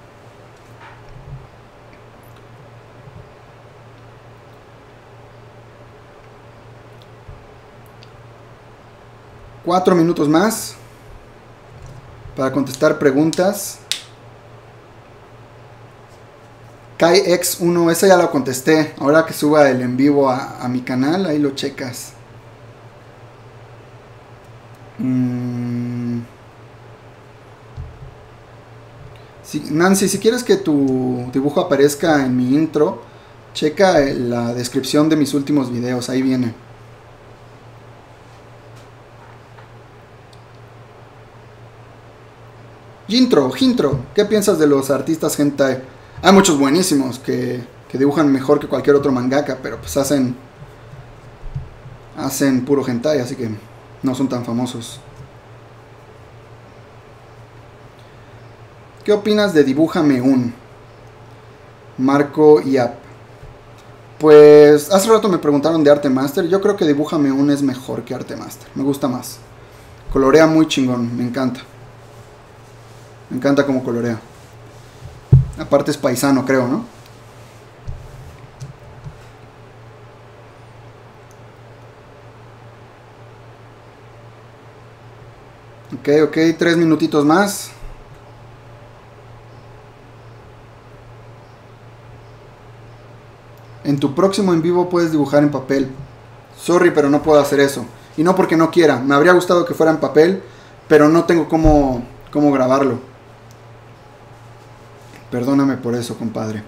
Cuatro minutos más para contestar preguntas. KaiX1, esa ya la contesté. Ahora que suba el en vivo a mi canal, ahí lo checas. Nancy, si quieres que tu dibujo aparezca en mi intro, checa la descripción de mis últimos videos, ahí viene. Gintro, ¿qué piensas de los artistas hentai? Hay muchos buenísimos que dibujan mejor que cualquier otro mangaka, pero pues hacen puro hentai, así que no son tan famosos. ¿Qué opinas de Dibújame un? Marco Iap. Pues hace rato me preguntaron de Arte Master. Yo creo que Dibújame un es mejor que Arte Master. Me gusta más. Colorea muy chingón, me encanta. Me encanta cómo colorea. Aparte es paisano, creo, ¿no? Ok, 3 minutitos más. En tu próximo en vivo puedes dibujar en papel. Sorry, pero no puedo hacer eso. Y no porque no quiera. Me habría gustado que fuera en papel, pero no tengo cómo grabarlo. Perdóname por eso, compadre.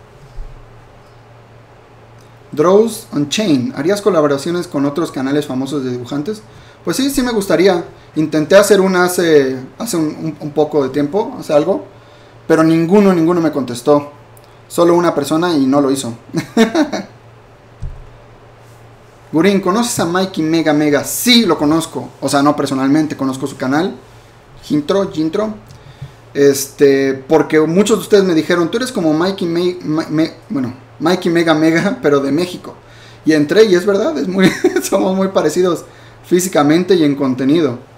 Draws on Chain. ¿Harías colaboraciones con otros canales famosos de dibujantes? Pues sí me gustaría. Intenté hacer una hace un poco de tiempo, hace algo. Pero ninguno me contestó. Solo una persona y no lo hizo. Gurín, ¿conoces a Mikey Mega? Sí, lo conozco. O sea, no personalmente, conozco su canal. Gintro. Porque muchos de ustedes me dijeron, tú eres como Mikey Mega, pero de México. Y entré y es verdad, somos muy parecidos físicamente y en contenido.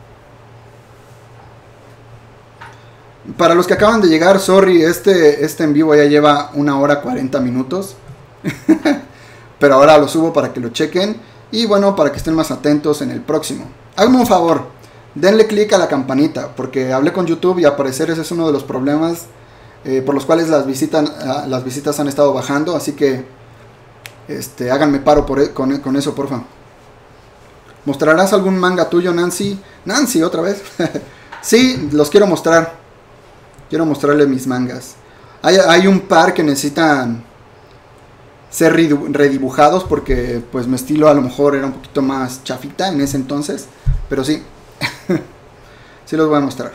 Para los que acaban de llegar, sorry, este en vivo ya lleva 1 hora 40 minutos. Pero ahora lo subo para que lo chequen. Y bueno, para que estén más atentos en el próximo. Háganme un favor, denle click a la campanita. Porque hablé con YouTube y al parecer ese es uno de los problemas por los cuales las visitas han estado bajando. Así que háganme paro con eso, porfa. ¿Mostrarás algún manga tuyo, Nancy? Nancy, otra vez. Sí, los quiero mostrar. Quiero mostrarles mis mangas. Hay un par que necesitan ser redibujados porque pues mi estilo a lo mejor era un poquito más chafita en ese entonces. Pero sí. Sí los voy a mostrar.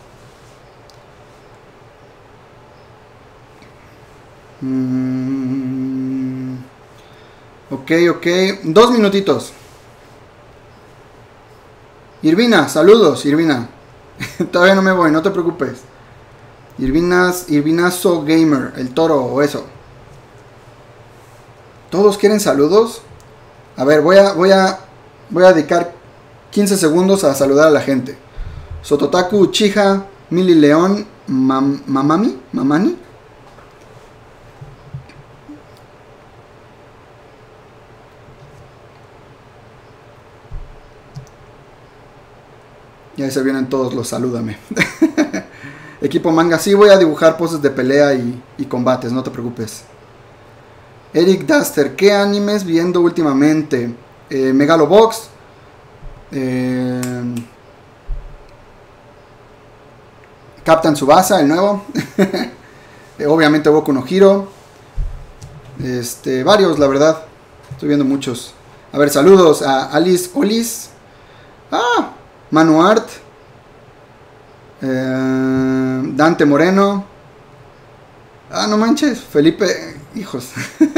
Ok. 2 minutitos. Irvina, saludos, Irvina. Todavía no me voy, no te preocupes. Irvinazo Gamer, el toro o eso. ¿Todos quieren saludos? A ver, voy a dedicar 15 segundos a saludar a la gente. Sototaku Uchiha, Mili León, Mamani. Y ahí se vienen todos los salúdame. Equipo manga, sí voy a dibujar poses de pelea y combates, no te preocupes. Eric Duster, ¿qué animes viendo últimamente? Megalobox. Captain Tsubasa, el nuevo. Obviamente Boku no Hero. Varios, la verdad. Estoy viendo muchos. A ver, saludos a Alice Olis. Ah, Manuart. Dante Moreno. Ah, no manches. Felipe. Hijos.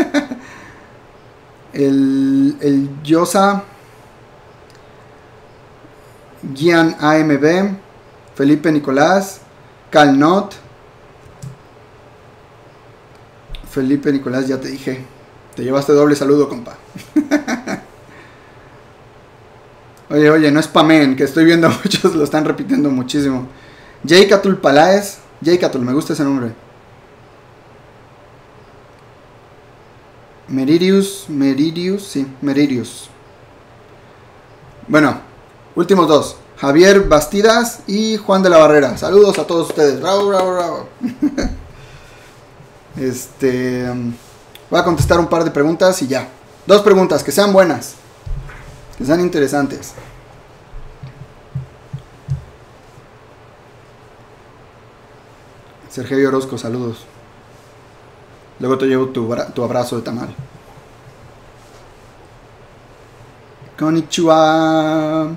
el Yosa. Gian AMB. Felipe Nicolás. Calnot. Felipe Nicolás, ya te dije. Te llevaste doble saludo, compa. Oye, no spamen, que estoy viendo muchos lo están repitiendo muchísimo. Jaycatul Palaez. Jaycatul, me gusta ese nombre. Meridius, sí, Meridius. Bueno, últimos dos. Javier Bastidas y Juan de la Barrera. Saludos a todos ustedes. Bravo, bravo, bravo. Voy a contestar un par de preguntas y ya. 2 preguntas, que sean buenas. Que sean interesantes. Sergio Orozco, saludos. Luego te llevo tu abrazo de tamal. Konnichiwa.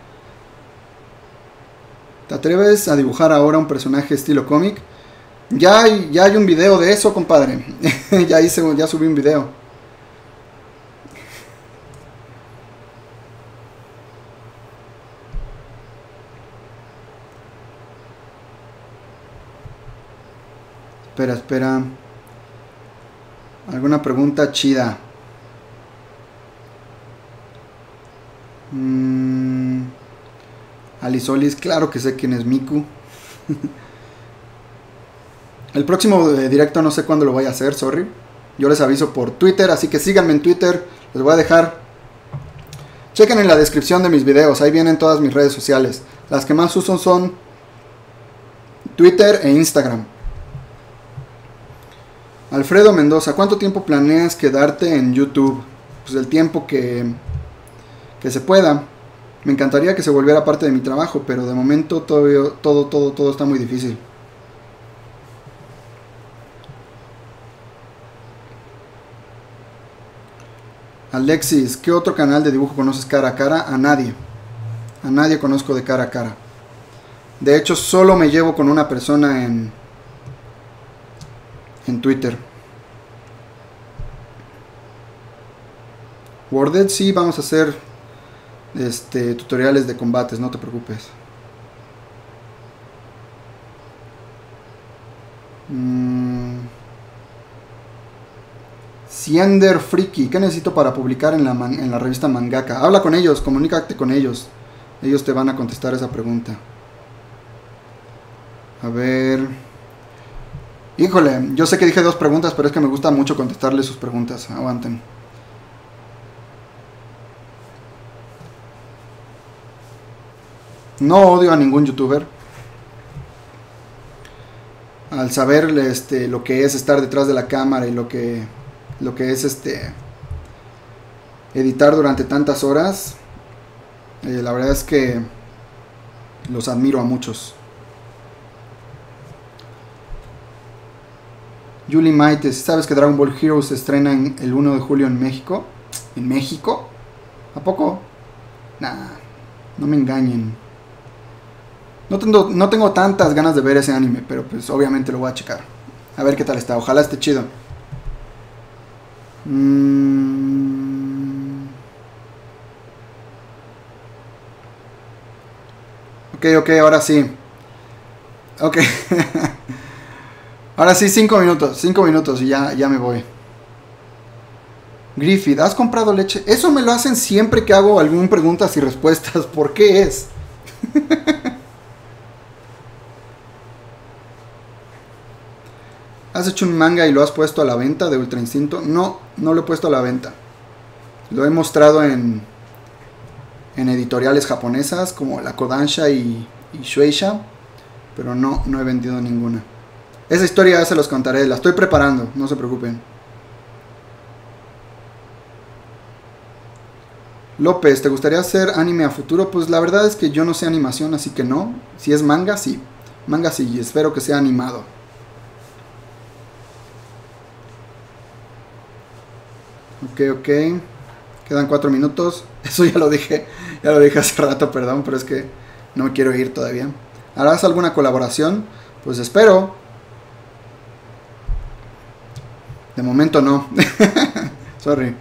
¿Te atreves a dibujar ahora un personaje estilo cómic? Ya hay un video de eso, compadre. ya subí un video. Espera. ¿Alguna pregunta chida? Alisolis, claro que sé quién es Miku. El próximo directo no sé cuándo lo voy a hacer, sorry. Yo les aviso por Twitter, así que síganme en Twitter. Les voy a dejar. Chequen en la descripción de mis videos, ahí vienen todas mis redes sociales. Las que más uso son Twitter e Instagram. Alfredo Mendoza, ¿cuánto tiempo planeas quedarte en YouTube? Pues el tiempo que se pueda. Me encantaría que se volviera parte de mi trabajo, pero de momento todo está muy difícil. Alexis, ¿qué otro canal de dibujo conoces cara a cara? A nadie. A nadie conozco de cara a cara. De hecho, solo me llevo con una persona en Twitter. Worded, sí, vamos a hacer tutoriales de combates, no te preocupes. Siender Friki, ¿qué necesito para publicar en la revista Mangaka? Habla con ellos, comunícate con ellos. Ellos te van a contestar esa pregunta. A ver. Híjole, yo sé que dije 2 preguntas, pero es que me gusta mucho contestarles sus preguntas. Aguanten. No odio a ningún youtuber. Al saber lo que es estar detrás de la cámara y lo que es editar durante tantas horas, la verdad es que los admiro a muchos. Julie Maite, ¿sabes que Dragon Ball Heroes se estrena el 1 de julio en México? ¿En México? ¿A poco? Nah, no me engañen. No tengo tantas ganas de ver ese anime, pero pues obviamente lo voy a checar. A ver qué tal está, ojalá esté chido. Ok, ahora sí. Ok. Ahora sí, 5 minutos y ya me voy. Griffith, ¿has comprado leche? Eso me lo hacen siempre que hago algún preguntas y respuestas. ¿Por qué es? ¿Has hecho un manga y lo has puesto a la venta de Ultra Instinto? No lo he puesto a la venta. Lo he mostrado en editoriales japonesas como la Kodansha y Shueisha, pero no he vendido ninguna. Esa historia ya se los contaré, la estoy preparando, no se preocupen. López, ¿te gustaría hacer anime a futuro? Pues la verdad es que yo no sé animación, así que no. Si es manga, sí. Manga sí, y espero que sea animado. Ok. ¿Qué Quedan 4 minutos. Eso ya lo dije hace rato, perdón, pero es que no me quiero ir todavía. ¿Harás alguna colaboración? Pues espero. De momento no. Sorry.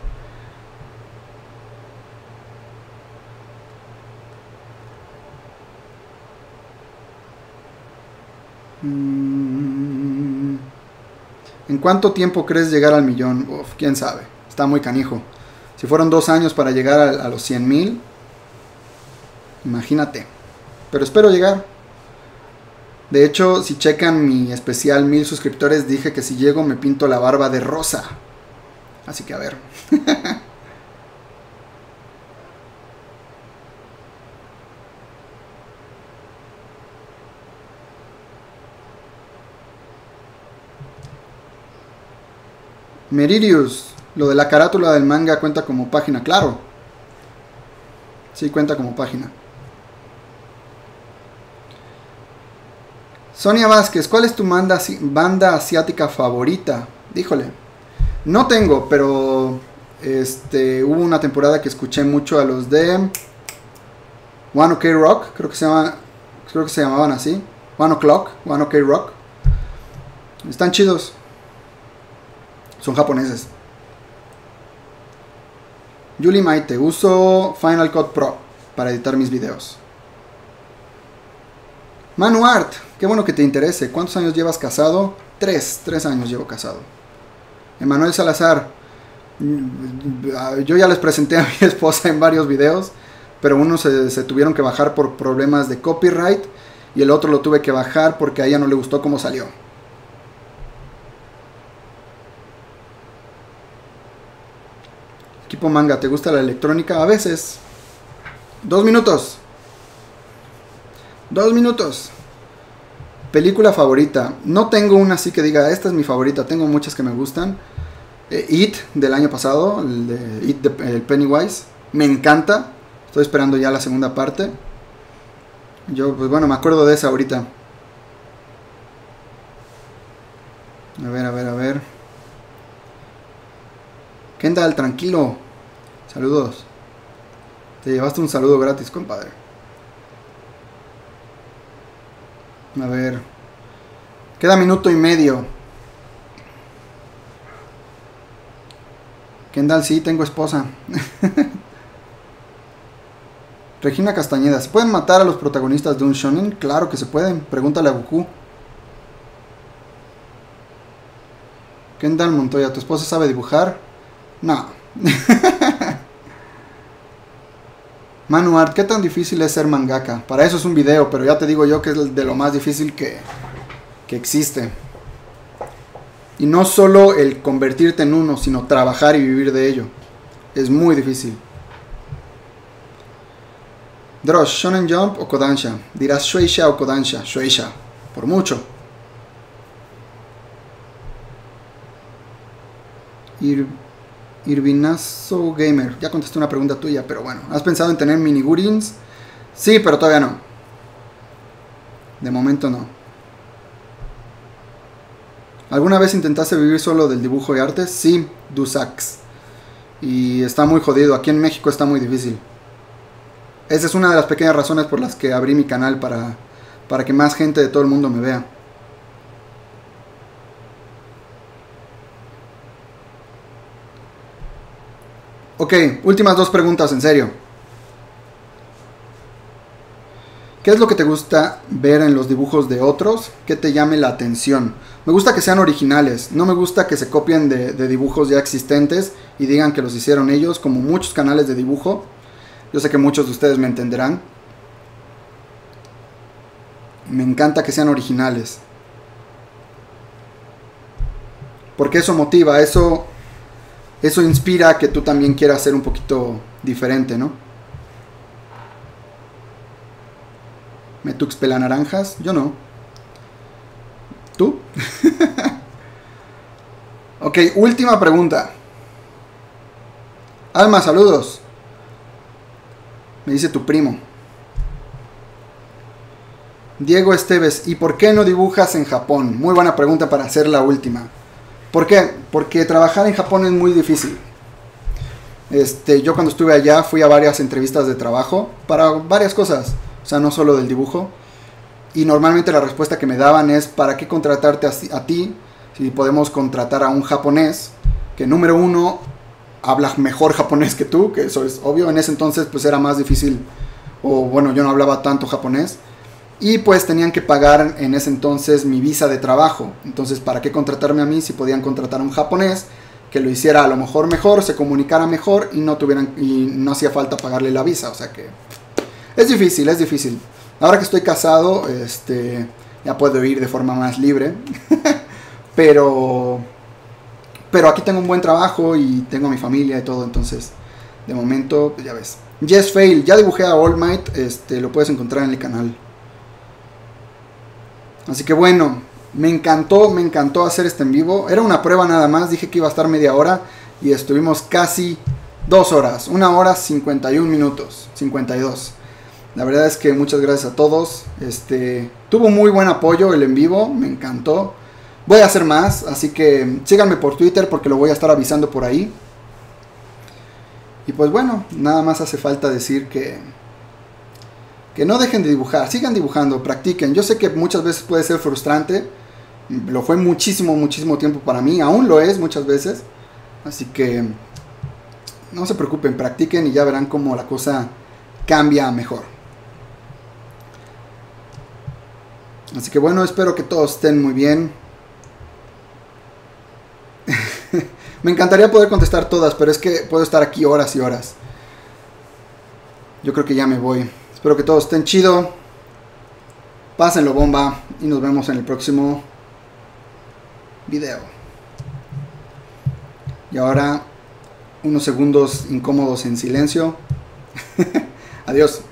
¿En cuánto tiempo crees llegar al millón? Uf, quién sabe. Está muy canijo. Si fueron 2 años para llegar a los 100,000, imagínate. Pero espero llegar. De hecho, si checan mi especial 1000 suscriptores, dije que si llego me pinto la barba de rosa. Así que a ver. Meridius, lo de la carátula del manga cuenta como página, claro. Sí, cuenta como página. Sonia Vázquez, ¿cuál es tu banda asiática favorita? Díjole. No tengo, pero hubo una temporada que escuché mucho a los de One OK Rock, creo que se llamaban así. One OK Rock. Están chidos. Son japoneses. Yuli Maite, uso Final Cut Pro para editar mis videos. Manu Art, qué bueno que te interese. ¿Cuántos años llevas casado? 3 años llevo casado. Emanuel Salazar, yo ya les presenté a mi esposa en varios videos, pero unos se tuvieron que bajar por problemas de copyright y el otro lo tuve que bajar porque a ella no le gustó cómo salió. Equipo Manga, ¿te gusta la electrónica? A veces. 2 minutos. 2 minutos. Película favorita. No tengo una así que diga, esta es mi favorita. Tengo muchas que me gustan. It, del año pasado. El Pennywise. Me encanta. Estoy esperando ya la segunda parte. Yo, pues bueno, me acuerdo de esa ahorita. A ver. Kendall, tranquilo. Saludos. Te llevaste un saludo gratis, compadre. A ver. Queda minuto y medio. Kendall, sí, tengo esposa. Regina Castañeda, ¿se pueden matar a los protagonistas de un shonen? Claro que se pueden. Pregúntale a Goku. Kendall Montoya, ¿tu esposa sabe dibujar? No. Manu Art, ¿qué tan difícil es ser mangaka? Para eso es un video, pero ya te digo yo que es de lo más difícil que existe. Y no solo el convertirte en uno, sino trabajar y vivir de ello. Es muy difícil. Drosh, Shonen Jump o Kodansha. Dirás Shueisha o Kodansha. Shueisha, por mucho. Irvinazo Gamer, ya contesté una pregunta tuya, pero bueno, ¿has pensado en tener minigurins? Sí, pero todavía no. De momento no. ¿Alguna vez intentaste vivir solo del dibujo y arte? Sí, Dusax. Y está muy jodido, aquí en México está muy difícil. Esa es una de las pequeñas razones por las que abrí mi canal, para que más gente de todo el mundo me vea. Ok, últimas 2 preguntas, en serio. ¿Qué es lo que te gusta ver en los dibujos de otros? ¿Qué te llame la atención? Me gusta que sean originales. No me gusta que se copien de dibujos ya existentes y digan que los hicieron ellos, como muchos canales de dibujo. Yo sé que muchos de ustedes me entenderán. Me encanta que sean originales. Porque eso motiva, eso inspira a que tú también quieras ser un poquito diferente, ¿no? ¿Metux pela naranjas? Yo no. ¿Tú? Ok, última pregunta. Alma, saludos. Me dice tu primo. Diego Esteves, ¿y por qué no dibujas en Japón? Muy buena pregunta para hacer la última. ¿Por qué? Porque trabajar en Japón es muy difícil. Yo cuando estuve allá fui a varias entrevistas de trabajo para varias cosas, o sea, no solo del dibujo. Y normalmente la respuesta que me daban es: ¿para qué contratarte a ti si podemos contratar a un japonés que, número uno, habla mejor japonés que tú? Que eso es obvio. En ese entonces pues era más difícil, o bueno, yo no hablaba tanto japonés. Y pues tenían que pagar en ese entonces mi visa de trabajo. Entonces, ¿para qué contratarme a mí si podían contratar a un japonés que lo hiciera a lo mejor, se comunicara mejor y no hacía falta pagarle la visa? O sea que es difícil, es difícil. Ahora que estoy casado, ya puedo ir de forma más libre. pero aquí tengo un buen trabajo y tengo a mi familia y todo, entonces de momento, pues ya ves. Yes Fail, ya dibujé a All Might, lo puedes encontrar en el canal. Así que bueno, me encantó hacer este en vivo. Era una prueba nada más, dije que iba a estar media hora y estuvimos casi 2 horas, 1 hora 51 minutos, 52. La verdad es que muchas gracias a todos. Tuvo muy buen apoyo el en vivo, me encantó. Voy a hacer más, así que síganme por Twitter porque lo voy a estar avisando por ahí. Y pues bueno, nada más hace falta decir que no dejen de dibujar, sigan dibujando, practiquen. Yo sé que muchas veces puede ser frustrante, lo fue muchísimo tiempo para mí, aún lo es muchas veces. Así que no se preocupen, practiquen y ya verán cómo la cosa cambia a mejor. Así que bueno, espero que todos estén muy bien. Me encantaría poder contestar todas, pero es que puedo estar aquí horas y horas. Yo creo que ya me voy. Espero que todos estén chido. Pásenlo bomba y nos vemos en el próximo video. Y ahora unos segundos incómodos en silencio. Adiós.